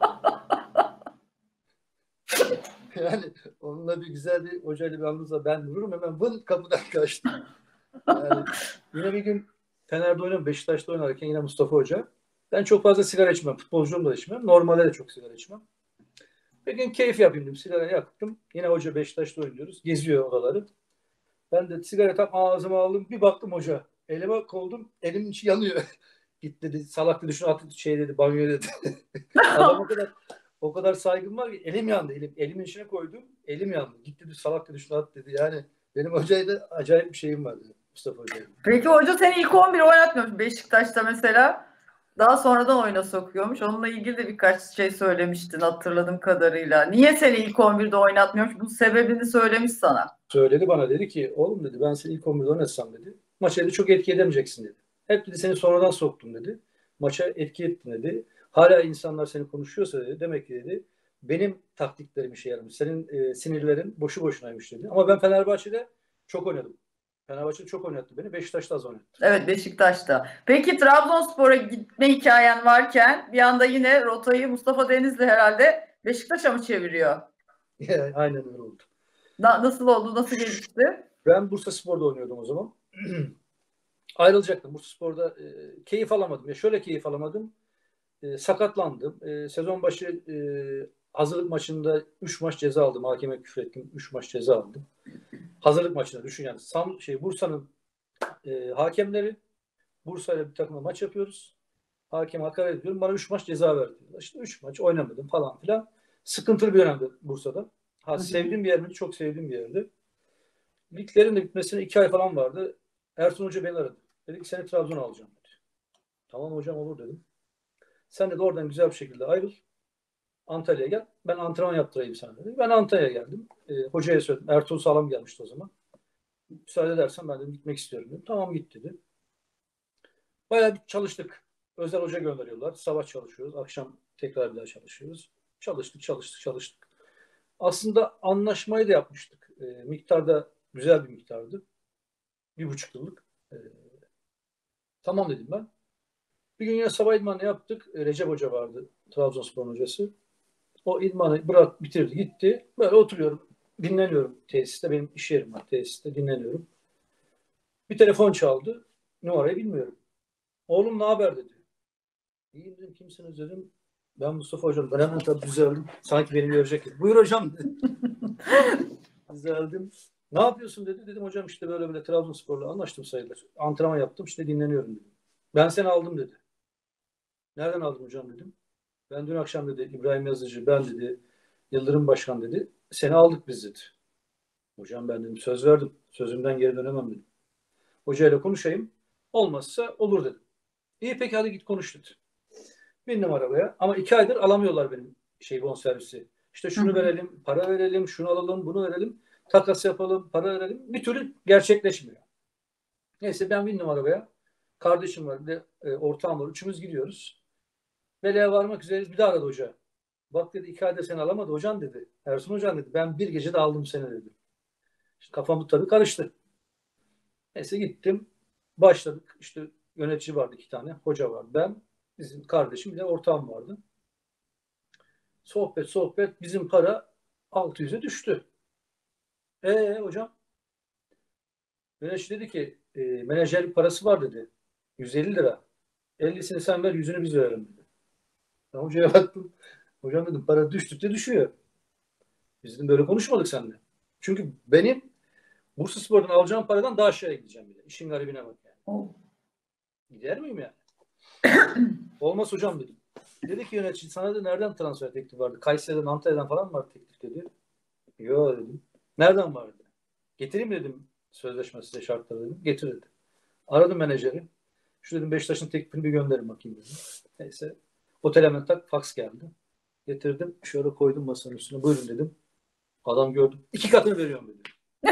Yani onunla bir güzel bir hocayla bir anımız var. Ben vururum hemen vın kapıdan kaçtım. Yani yine bir gün Fener'de oynarken, Beşiktaş'ta oynarken yine Mustafa Hoca. Ben çok fazla sigara içmem. Futbolcuyum da içmem. Normalde de çok sigara içmem. Bir gün keyif yapayım dedim. Sigara yaktım. Yine hoca Beşiktaş'ta oynuyoruz. Geziyor odaları. Ben de sigara tam ağzıma aldım. Bir baktım hoca. Elime koydum. Elimin içi yanıyor. Git dedi. Salak dedi. Şunu at şey dedi. Banyo dedi. Adam o kadar o kadar saygım var ki elim yandı. Elim, elimin içine koydum. Elim yandı. Git dedi salak dedi. Şunu at dedi. Yani benim hocayla acayip bir şeyim vardı. Mustafa Hoca'yla. Peki hoca seni ilk on bir oynatmıyormuş Beşiktaş'ta mesela. Daha sonradan oyuna sokuyormuş. Onunla ilgili de birkaç şey söylemiştin hatırladığım kadarıyla. Niye seni ilk on birde oynatmıyormuş? Bunun sebebini söylemiş sana. Söyledi bana, dedi ki oğlum dedi ben seni ilk on birde oynatsam dedi. Maça dedi çok etki edemeyeceksin dedi. Hep dedi seni sonradan soktum dedi. Maça etki ettin dedi. Hala insanlar seni konuşuyorsa dedi demek ki dedi benim taktiklerim işe yaramış. Senin e, sinirlerin boşu boşunaymış dedi. Ama ben Fenerbahçe'de çok oynadım. Fenerbahçe çok oynattı beni. Beşiktaş'ta az oynattı. Evet, Beşiktaş'ta. Peki Trabzonspor'a gitme hikayen varken bir anda yine rotayı Mustafa Denizli herhalde Beşiktaş'a mı çeviriyor? Aynen öyle oldu. Na- nasıl oldu? Nasıl gelişti? Ben Bursaspor'da oynuyordum o zaman. Ayrılacaktım. Bursaspor'da e, keyif alamadım. Ya şöyle keyif alamadım. E, sakatlandım. E, sezon başı e, hazırlık maçında üç maç ceza aldım. Hakeme küfür ettim. üç maç ceza aldım. Hazırlık maçında düşün yani. Sam, şey, Bursa'nın e, hakemleri, Bursa'yla bir takımla maç yapıyoruz. Hakeme hakaret ediyorum. Bana üç maç ceza verdi. İşte üç maç oynamadım falan filan. Sıkıntılı bir dönemdi Bursa'da. Ha, sevdiğim bir yer miydi? Çok sevdiğim bir yerdi. Liglerin de bitmesine iki ay falan vardı. Ersun Hoca beni aradı. Dedi ki seni Trabzon'a alacağım dedi. Tamam hocam olur dedim. Sen de oradan güzel bir şekilde ayrıl. Antalya'ya gel. Ben antrenman yaptırayım sana dedi. Ben Antalya'ya geldim. E, hocaya söyledim. Ertuğrul Sağlam gelmişti o zaman. Müsaade edersen ben de gitmek istiyorum dedim. Tamam git dedi. Bayağı bir çalıştık. Özel hoca gönderiyorlar. Sabah çalışıyoruz. Akşam tekrar bir daha çalışıyoruz. Çalıştık, çalıştık, çalıştık. Aslında anlaşmayı da yapmıştık. E, miktarda güzel bir miktardı. Bir buçuk yıllık. E, tamam dedim ben. Bir gün yine sabah idmanı yaptık. E, Recep Hoca vardı. Trabzonspor hocası. O idmanı bırak bitirdi gitti. Böyle oturuyorum. Dinleniyorum tesiste. Benim iş yerim var tesiste. Dinleniyorum. Bir telefon çaldı. Numarayı bilmiyorum. Oğlum ne haber dedi. İyiyim dedim. Kimsiniz dedim. Ben Mustafa Hocam. Ben hemen tabii düzeldim. Sanki beni görecek gibi. Buyur hocam dedi. Düzeldim. Ne yapıyorsun dedi. Dedim hocam işte böyle böyle Trabzonspor'la anlaştım sayılır. Antrenman yaptım işte dinleniyorum dedim. Ben seni aldım dedi. Nereden aldın hocam dedim. Ben dün akşam dedi İbrahim Yazıcı ben dedi Yıldırım Başkan dedi. Seni aldık biz dedi. Hocam ben dedim söz verdim. Sözümden geri dönemem dedim. Hocayla konuşayım. Olmazsa olur dedim. İyi peki hadi git konuş dedi. Bindim arabaya ama iki aydır alamıyorlar benim şey bonservisi. İşte şunu verelim, para verelim, şunu alalım, bunu verelim, takas yapalım, para verelim. Bir türlü gerçekleşmiyor. Neyse ben bindim arabaya. Kardeşim var, bir de e, ortağım var. Üçümüz gidiyoruz. Veli'ye varmak üzereyiz. Bir daha aradı hoca. Bak dedi iki ayda seni alamadı hocam dedi. Ersun hocam dedi. Ben bir gecede aldım seni dedi. İşte kafam tabii karıştı. Neyse gittim. Başladık. İşte yönetici vardı iki tane. Hoca vardı. Ben, bizim kardeşim bir de ortağım vardı. Sohbet sohbet. Bizim para altı yüze düştü. Eee hocam? Yönetici dedi ki e, menajerlik parası var dedi. yüz elli lira. ellisini sen ver yüzünü biz verelim dedi. Ben hocaya baktım. Hocam dedim para düştükçe düşüyor. Biz dedim böyle konuşmadık seninle. Çünkü benim Bursaspor'dan alacağım paradan daha aşağıya gideceğim bile. İşin garibine bak yani. Oh. Gider miyim yani? Olmaz hocam dedim. Dedi ki yönetici sana da nereden transfer teklifi vardı? Kayseri'den, Antalya'dan falan var teklif dedi. Yok dedim. Nereden vardı? Getireyim dedim sözleşmesi de şartları dedim. Getir dedi. Aradım menajeri. Şu dedim Beşiktaş'ın teklifini bir gönderin bakayım dedim. Neyse. Otel hemen tak fax geldi. Getirdim. Şöyle koydum masanın üstüne. Buyurun dedim. Adam gördüm. İki katını veriyorum dedi.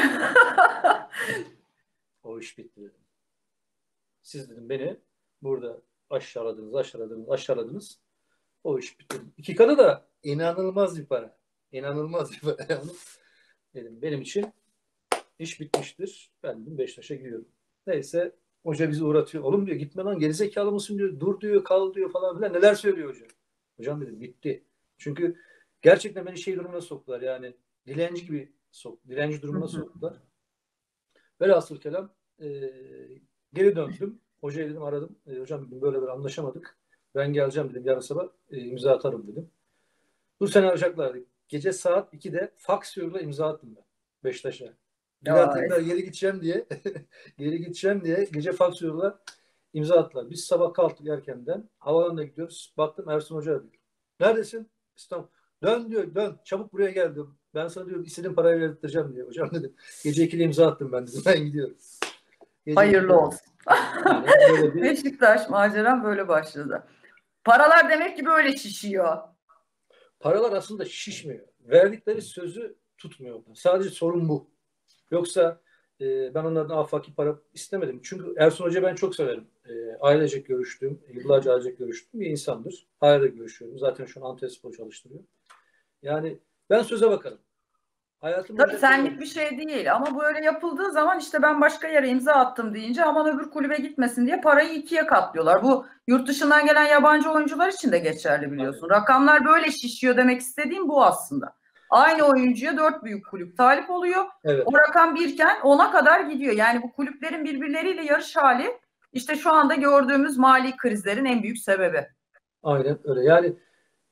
O iş bitti dedim. Siz dedim beni burada aşağıladınız, aşağıladınız, aşağıladınız. O iş bitti. İki katı da inanılmaz bir para. İnanılmaz bir para. Yani dedim benim için iş bitmiştir. Ben dedim Beşiktaş'a gidiyorum. Neyse hoca bizi uğratıyor. Oğlum diyor gitme lan gerizekalı mısın diyor. Dur diyor kal diyor falan filan. Neler söylüyor hoca. Hocam dedim bitti. Çünkü gerçekten beni şey durumuna soktular yani. Dilenci gibi sok, dilenci durumuna soktular. Velhasıl kelam e, geri döndüm. Hocaya dedim aradım. E, hocam dedim böyle böyle anlaşamadık. Ben geleceğim dedim. Yarın sabah e, imza atarım dedim. Bu sene arayacaklardı. Gece saat ikide fax yoluyla imza attım ben Beşiktaş'a. Bir daha tekrar geri gideceğim diye geri gideceğim diye gece fax yoluyla imza attılar. Biz sabah kalktık erkenden. Havalanına gidiyoruz. Baktım Ersun Hoca arıyor. Neredesin? İstanbul. Dön diyor. Dön. Çabuk buraya gel diyor. Ben sana diyor istediğim parayı verdireceğim diyor. Hocam dedim. Gece ikide imza attım ben dedim. Ben gidiyorum. Gece hayırlı ikide. Olsun. Yani bir... Beşiktaş maceram böyle başladı. Paralar demek ki böyle şişiyor. Paralar aslında şişmiyor. Verdikleri sözü tutmuyor. Sadece sorun bu. Yoksa e, ben onlardan afaki para istemedim. Çünkü Ersun Hoca ben çok severim. E, ailecek görüştüğüm, yıllarca ailecek görüştüğüm bir insandır. Hala da görüşüyorum. Zaten şu an Antalyaspor çalıştırıyor. Yani ben söze bakarım. Hayatım Tabii senlik bir şey değil ama böyle yapıldığı zaman işte ben başka yere imza attım deyince aman öbür kulübe gitmesin diye parayı ikiye katlıyorlar. Bu yurt dışından gelen yabancı oyuncular için de geçerli biliyorsun. Aynen. Rakamlar böyle şişiyor demek istediğim bu aslında. Aynı oyuncuya dört büyük kulüp talip oluyor. Evet. O rakam birken ona kadar gidiyor. Yani bu kulüplerin birbirleriyle yarış hali işte şu anda gördüğümüz mali krizlerin en büyük sebebi. Aynen öyle. Yani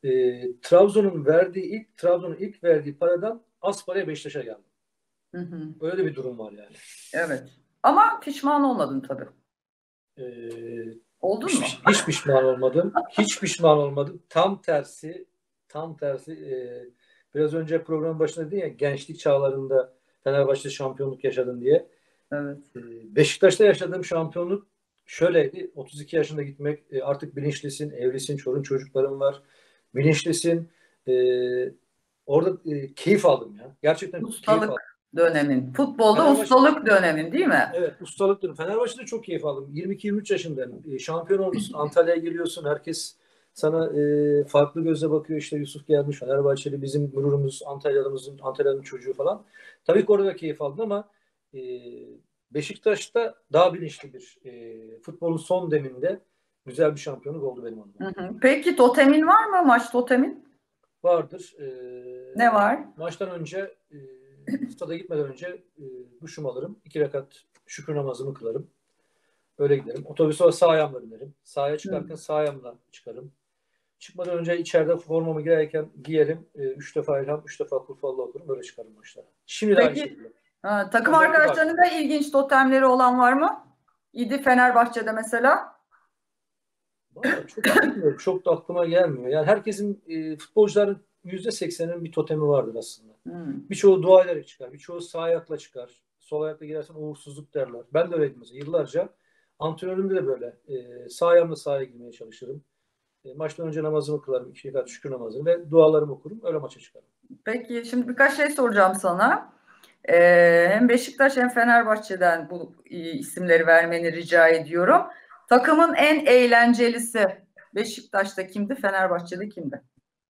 e, Trabzon'un verdiği ilk Trabzon'un ilk verdiği paradan az paraya Beşiktaş'a geldi. Hı hı. Öyle bir durum var yani. Evet. Ama pişman olmadın tabii. Ee, Oldun hiç, mu? hiç pişman olmadım. Hiç pişman olmadım. Tam tersi, tam tersi. E, biraz önce programın başında dedin ya, gençlik çağlarında Fenerbahçe'de şampiyonluk yaşadın diye. Evet. E, Beşiktaş'ta yaşadığım şampiyonluk şöyleydi. otuz iki yaşında gitmek, e, artık bilinçlisin, evlisin, çorun çocukların var. Bilinçlisin. E, orada e, keyif aldım ya. Gerçekten keyif aldım. Ustalık dönemin. Futbolda Fenerbahçe, ustalık dönemin değil mi? evet, ustalık dönemi. Fenerbahçe'de çok keyif aldım. yirmi iki yirmi üç yaşındayım. E, şampiyon olmuşsun. Antalya'ya geliyorsun. Herkes sana e, farklı gözle bakıyor. İşte Yusuf gelmiş. Fenerbahçeli, bizim gururumuz, Antalya'mızın, Antalya'nın çocuğu falan. Tabii ki orada da keyif aldım ama e, Beşiktaş'ta daha bilinçli bir e, futbolun son deminde güzel bir şampiyonluk oldu benim Hı adıma. hı. Peki totemin var mı? Maç totemin? Vardır. E, Ne var? maçtan önce e, stada gitmeden önce e, duşumu alırım. İki rekat şükür namazımı kılarım. Öyle giderim. Otobüse sağ ayağımla binerim. Sahaya çıkarken Hı. sağ ayağımla çıkarım. Çıkmadan önce içeride formamı giyerken giyerim. E, üç defa elham, üç defa kul huvallah okurum. Böyle çıkarım maçlara. Şimdi de aynı Peki şekilde. ha, takım Özellikle bak. arkadaşlarının da ilginç totemleri olan var mı? İdi Fenerbahçe'de mesela. Vallahi çok bilmiyorum. Çok da aklıma gelmiyor. Yani herkesin, e, futbolcuların yüzde sekseninin bir totemi vardır aslında. Hmm. Birçoğu dua ederek çıkar. Birçoğu sağ ayakla çıkar. Sol ayakla girersen uğursuzluk derler. Ben de öyleydim mesela. Yıllarca antrenörümde de böyle. E, sağ ayağımla sahaya girmeye çalışırım. E, maçtan önce namazımı kılarım. İki rekat şükür namazını ve dualarımı okurum. Öyle maça çıkarım. Peki şimdi birkaç şey soracağım sana. Ee, hem Beşiktaş hem Fenerbahçe'den bu isimleri vermeni rica ediyorum. Takımın en eğlencelisi Beşiktaş'ta kimdi? Fenerbahçe'de kimdi?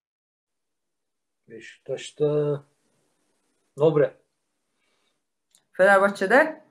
Beşiktaş'ta Nobre. Fenerbahçe'de?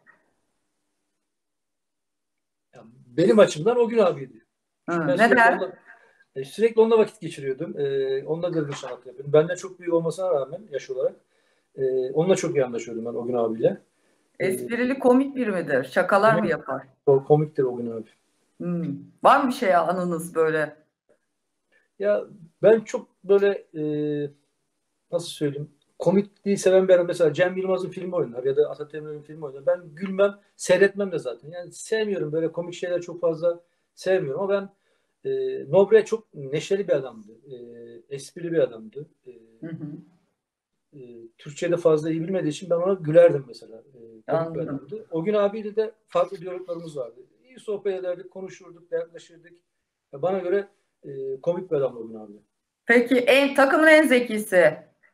Yani benim açımdan o gün abiydi. Çünkü Hı, ben sürekli neden? onunla, e, sürekli onunla vakit geçiriyordum. E, onunla gırgır sanat yapıyordum. Benden çok büyük olmasına rağmen yaş olarak e, onunla çok iyi anlaşıyordum ben o gün abiyle. E, Esprili komik biri midir? Şakalar mı komik, yapar? komiktir o gün abi. Hmm. Var mı bir şey anınız böyle? Ya ben çok böyle, e, nasıl söyleyeyim, komikliği seven bir adam. Mesela Cem Yılmaz'ın filmi oynar ya da Atat Demirer'in filmi oynar. Ben gülmem, seyretmem de zaten. Yani sevmiyorum, böyle komik şeyler çok fazla sevmiyorum ama ben, e, Nobre çok neşeli bir adamdı. E, esprili bir adamdı. E, Hı hı. e, Türkçe'de fazla iyi bilmediği için ben ona gülerdim mesela. E, komik bir Anladım. adamdı. O gün abiyle de farklı diyaloglarımız vardı. İyi sohbet ederdik, konuşurduk, dertleşirdik. Ya bana göre e, komik bir adamdı o gün abi. Peki en takımın en zekisi?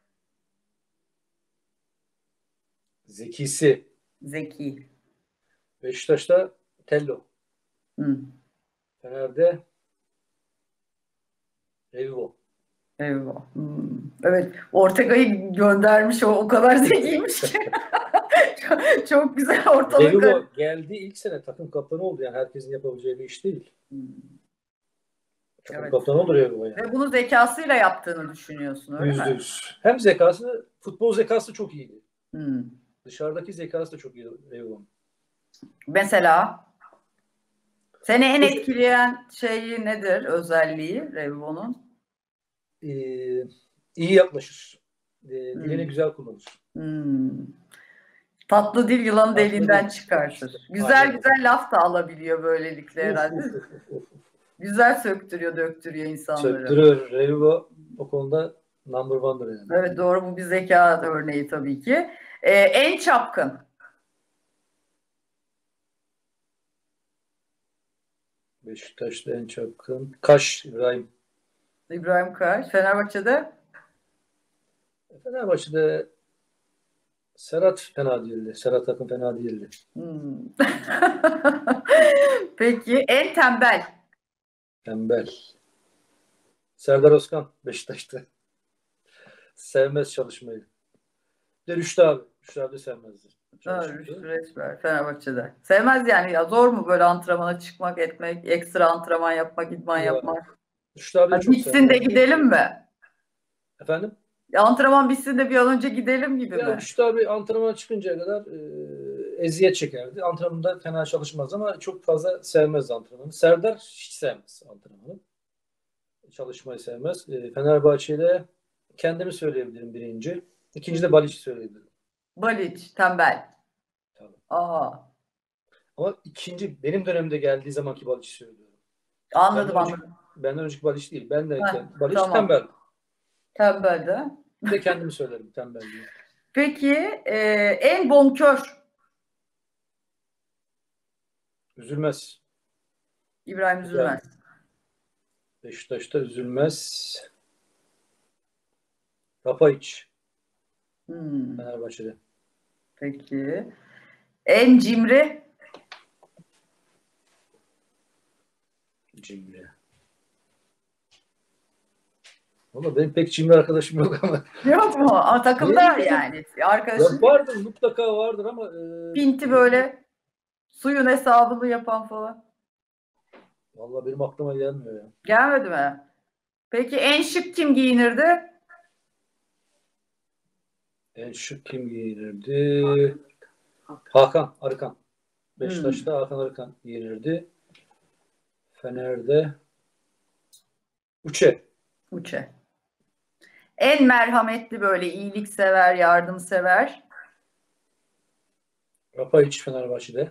Zekisi. Zeki. Beşiktaş'ta Tello. Hı. Fener'de Evo. Eyvah. Hmm. Evet, Ortega'yı göndermiş, o o kadar zekiymiş ki. çok, çok güzel ortalık. Evo geldiği ilk sene takım kaptanı oldu. Yani herkesin yapabileceği bir iş değil. Hmm. Takım Evet. kaptanı olur Evo yani. Ve bunu zekasıyla yaptığını düşünüyorsun, öyle Yüzde mi? yüz. Hem zekası, futbol zekası çok iyiydi. Hmm. Dışarıdaki zekası da çok iyi Evo'nun. Mesela seni en Çocuk, etkileyen şeyi nedir, özelliği Revo'nun? e, iyi yaklaşır. E, dilini Hmm. güzel kullanır. Hmm. Tatlı dil yılanı Tatlı deliğinden değil. İşte, çıkartır. Güzel aynen öyle. güzel laf da alabiliyor böylelikle Uf, herhalde. uf, uf, uf, uf. Güzel söktürüyor, döktürüyor insanları. Söktürür. Evo o konuda number one'dır yani. Evet, doğru, bu bir zeka örneği tabii ki. Ee, en çapkın. Beşiktaş'ta en çapkın. Kaş İbrahim. İbrahim Kaş. Fenerbahçe'de? Fenerbahçe'de Serhat fena değildi. Serhat Akın fena değildi. Hmm. Peki en tembel. Tembel. Serdar Özkan Beşiktaş'ta. Sevmez çalışmayı. Bir de Rüştü abi. Rüştü abi de sevmezdi Ha, Rüştü çalışmayı. Reçber, Fenerbahçe'de. Sevmez yani, ya zor mu böyle antrenmana çıkmak, etmek, ekstra antrenman yapmak, idman Ya, yapmak? Rüştü abi de Hadi çok bitsin de sevmezdi. gidelim mi? Efendim? Ya antrenman bitsin de bir an önce gidelim gibi Ya mi? Rüştü abi antrenmana çıkıncaya kadar e, eziyet çekerdi. Antrenmanda fena çalışmaz ama çok fazla sevmezdi antrenmanı. Serdar hiç sevmez antrenmanı. çalışmayı sevmez. E, Fenerbahçe'de kendimi söyleyebilirim birinci. İkinci de Baliç'i söyleyebilirim. Baliç, tembel. Tabii. Aa, Ama ikinci benim dönemde geldiği zamanki Baliç'i söylüyorum. anladım Benden önceki, anladım. benden önceki Baliç değil. Heh, Bendeyken Baliç tamam. tembel. Tembel de. Bir de kendimi söylerim tembel diye. Peki e, en bonkör Üzülmez. İbrahim İbrahim. Üzülmez. Beşiktaş'ta üzülmez. Rapayiç. Hmm, Fenerbahçe'de. peki. En cimri Cimri. Valla benim pek cimri arkadaşım yok ama. yok mu? Ama takımda Ne bileyim. yani. Ya Arkadaşın vardır, mutlaka vardır ama e, pinti ne bileyim. böyle suyun hesabını yapan falan. Valla benim aklıma gelmiyor ya. Gelmedi mi? Peki en şık kim giyinirdi? En şık kim giyinirdi? Hakan Arıkan. Hmm, Beşiktaş'ta Hakan Arıkan giyinirdi. Fener'de Uçe. Uçe. En merhametli böyle iyiliksever, yardımsever. Rapayiç Fenerbahçe'de.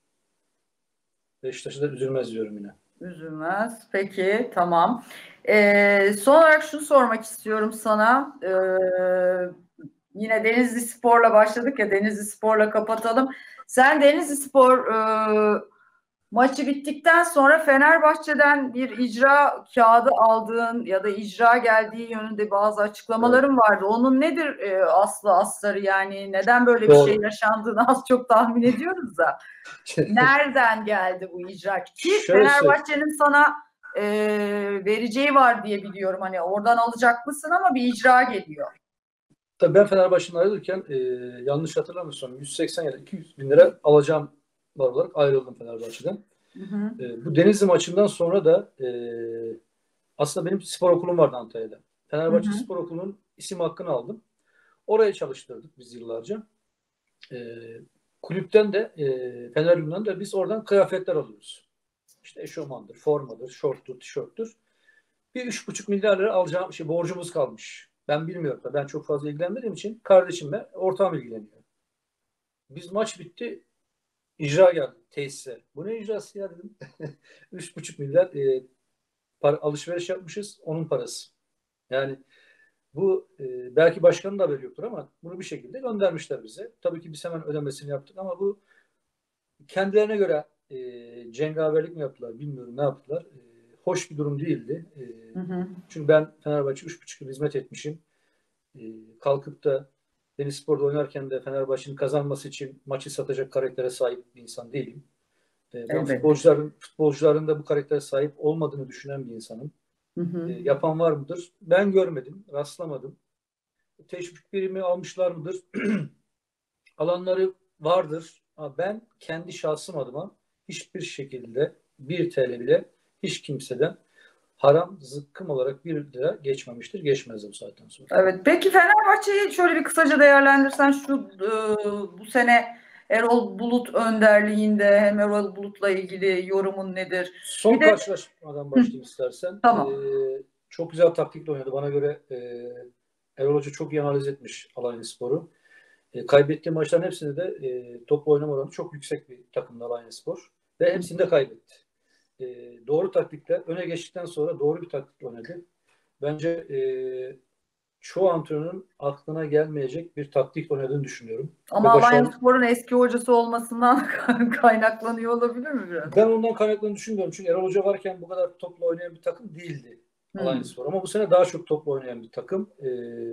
Beşiktaş'ta da üzülmez diyorum yine. Üzülmez. Peki, tamam. Ee, son olarak şunu sormak istiyorum sana. Ee, yine Denizli Spor'la başladık ya, Denizli Spor'la kapatalım. Sen Denizli Spor e, maçı bittikten sonra Fenerbahçe'den bir icra kağıdı aldığın ya da icra geldiği yönünde bazı Evet. açıklamaların vardı. Onun nedir e, aslı astarı, yani neden böyle bir şey Doğru. yaşandığını az çok tahmin ediyoruz da. Nereden geldi bu icra? Ki Şöyle söyleyeyim. Fenerbahçe'nin sana e, vereceği var diye biliyorum. Hani oradan alacak mısın ama bir icra geliyor. Tabii ben Fenerbahçe'den ayrılırken e, yanlış hatırlamıyorsam yüz seksen ya da iki yüz bin lira alacağım var olarak ayrıldım Fenerbahçe'den. Hı hı. E, bu Denizli maçından sonra da e, aslında benim spor okulum vardı Antalya'da. Hı Fenerbahçe hı. Spor Okulu'nun isim hakkını aldım. Oraya çalıştırdık biz yıllarca. E, kulüpten de e, Feneryum'dan da biz oradan kıyafetler alıyoruz. İşte eşofmandır, formadır, şorttur, tişörttür. Bir üç buçuk milyar lira alacağım şey borcumuz kalmış. Ben bilmiyorum da ben çok fazla ilgilenmediğim için kardeşim ve ortağım ilgileniyor. Biz maç bitti. İcra geldi tesise. Bu ne icrası ya dedim. Üç buçuk milyar e, para, alışveriş yapmışız. Onun parası. Yani bu e, belki başkanın da haberi yoktur ama bunu bir şekilde göndermişler bize. Tabii ki biz hemen ödemesini yaptık ama bu kendilerine göre e, cengaverlik mi yaptılar bilmiyorum ne yaptılar. E, hoş bir durum değildi. E, Hı hı. çünkü ben Fenerbahçe üç buçuk yıl hizmet etmişim. E, kalkıp da Denizlispor'da oynarken de Fenerbahçe'nin kazanması için maçı satacak karaktere sahip bir insan değilim. E, ben Elbette. futbolcuların futbolcuların da bu karaktere sahip olmadığını düşünen bir insanım. Hı E, hı. yapan var mıdır? Ben görmedim, rastlamadım. Teşvik birimi almışlar mıdır? Alanları vardır. Ama ben kendi şahsım adıma hiçbir şekilde bir T L bile hiç kimseden haram zıkkım olarak bir lira geçmemiştir. Geçmez de bu saatten sonra. Evet. Peki Fenerbahçe'yi şöyle bir kısaca değerlendirsen, şu e, bu sene Erol Bulut önderliğinde hem Erol Bulut'la ilgili yorumun nedir? Bir Son de karşılaşmadan hı, başlayayım istersen. tamam. Ee, çok güzel taktikle oynadı. Bana göre e, Erol Hoca çok iyi analiz etmiş Alanyaspor'u. E, kaybettiği maçların hepsinde de e, topla oynama oranı çok yüksek bir takımdı Alanyaspor. Ve Hı hepsinde kaybetti. E, doğru taktikle öne geçtikten sonra doğru bir taktikle oynadı. Bence e, çoğu antrenörün aklına gelmeyecek bir taktik oynadığını düşünüyorum. Ama Ve başarılı. Alanyaspor'un eski hocası olmasından kaynaklanıyor olabilir mi biraz? Ben ondan kaynaklandığını düşünmüyorum. Çünkü Erol Hoca varken bu kadar topla oynayan bir takım değildi Hmm. Alanyaspor. Ama bu sene daha çok topla oynayan bir takım. Ee,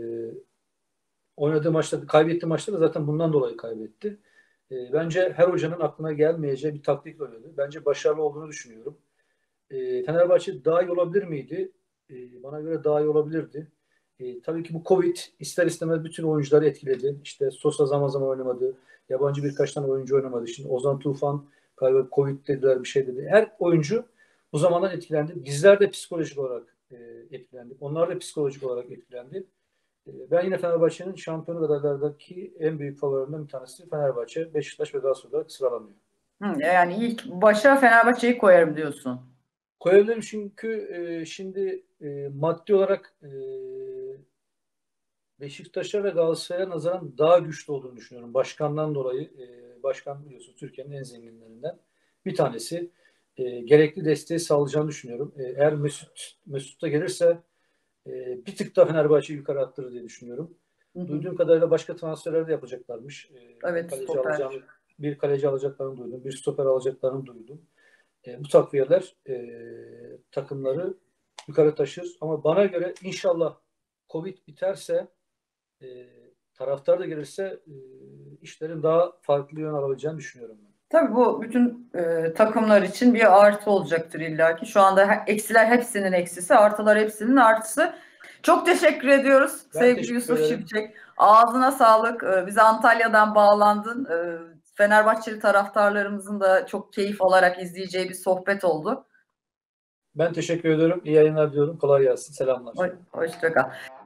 oynadığı maçta, kaybettiği maçta da zaten bundan dolayı kaybetti. Ee, bence her hocanın aklına gelmeyeceği bir taktik oynadı. Bence başarılı olduğunu düşünüyorum. Ee, Fenerbahçe daha iyi olabilir miydi? Ee, bana göre daha iyi olabilirdi. Ee, tabii ki bu Covid ister istemez bütün oyuncuları etkiledi. İşte Sosa zaman zaman oynamadı. Yabancı birkaç tane oyuncu oynamadı. Şimdi Ozan Tufan galiba Covid dediler bir şey dedi. Her oyuncu bu zamandan etkilendi. Bizler de psikolojik olarak e, etkilendik. Onlar da psikolojik olarak etkilendi. E, ben yine Fenerbahçe'nin şampiyonluk adaylarındaki en büyük favorilerinden bir tanesi Fenerbahçe, Beşiktaş ve Galatasaray olarak sıralanıyor. Hmm, yani ilk başa Fenerbahçe'yi koyarım diyorsun. Koyabilirim çünkü e, şimdi e, maddi olarak e, Beşiktaş'a ve Galatasaray'a nazaran daha güçlü olduğunu düşünüyorum. Başkandan dolayı, e, başkan biliyorsunuz Türkiye'nin en zenginlerinden bir tanesi. E, gerekli desteği sağlayacağını düşünüyorum. E, eğer Mesut Mesut da gelirse e, bir tık daha Fenerbahçe'yi yukarı attırır diye düşünüyorum. Hı hı. Duyduğum kadarıyla başka transferler de yapacaklarmış. E, Evet, kaleci stoper. alacağını, bir kaleci alacaklarını duydum. Bir stoper alacaklarını duydum. E, bu takviyeler e, takımları yukarı taşır. Ama bana göre inşallah Covid biterse, e, taraftar da gelirse e, işlerin daha farklı yön alabileceğini düşünüyorum ben. Tabii bu bütün e, takımlar için bir artı olacaktır illaki. Şu anda he, eksiler hepsinin eksisi, artılar hepsinin artısı. Çok teşekkür ediyoruz Ben sevgili teşekkür Yusuf ederim. Şimşek. Ağzına sağlık. E, bize Antalya'dan bağlandın. E, Fenerbahçeli taraftarlarımızın da çok keyif alarak izleyeceği bir sohbet oldu. Ben teşekkür ediyorum. İyi yayınlar diyorum. Kolay gelsin. Selamlar. Hoşça kal.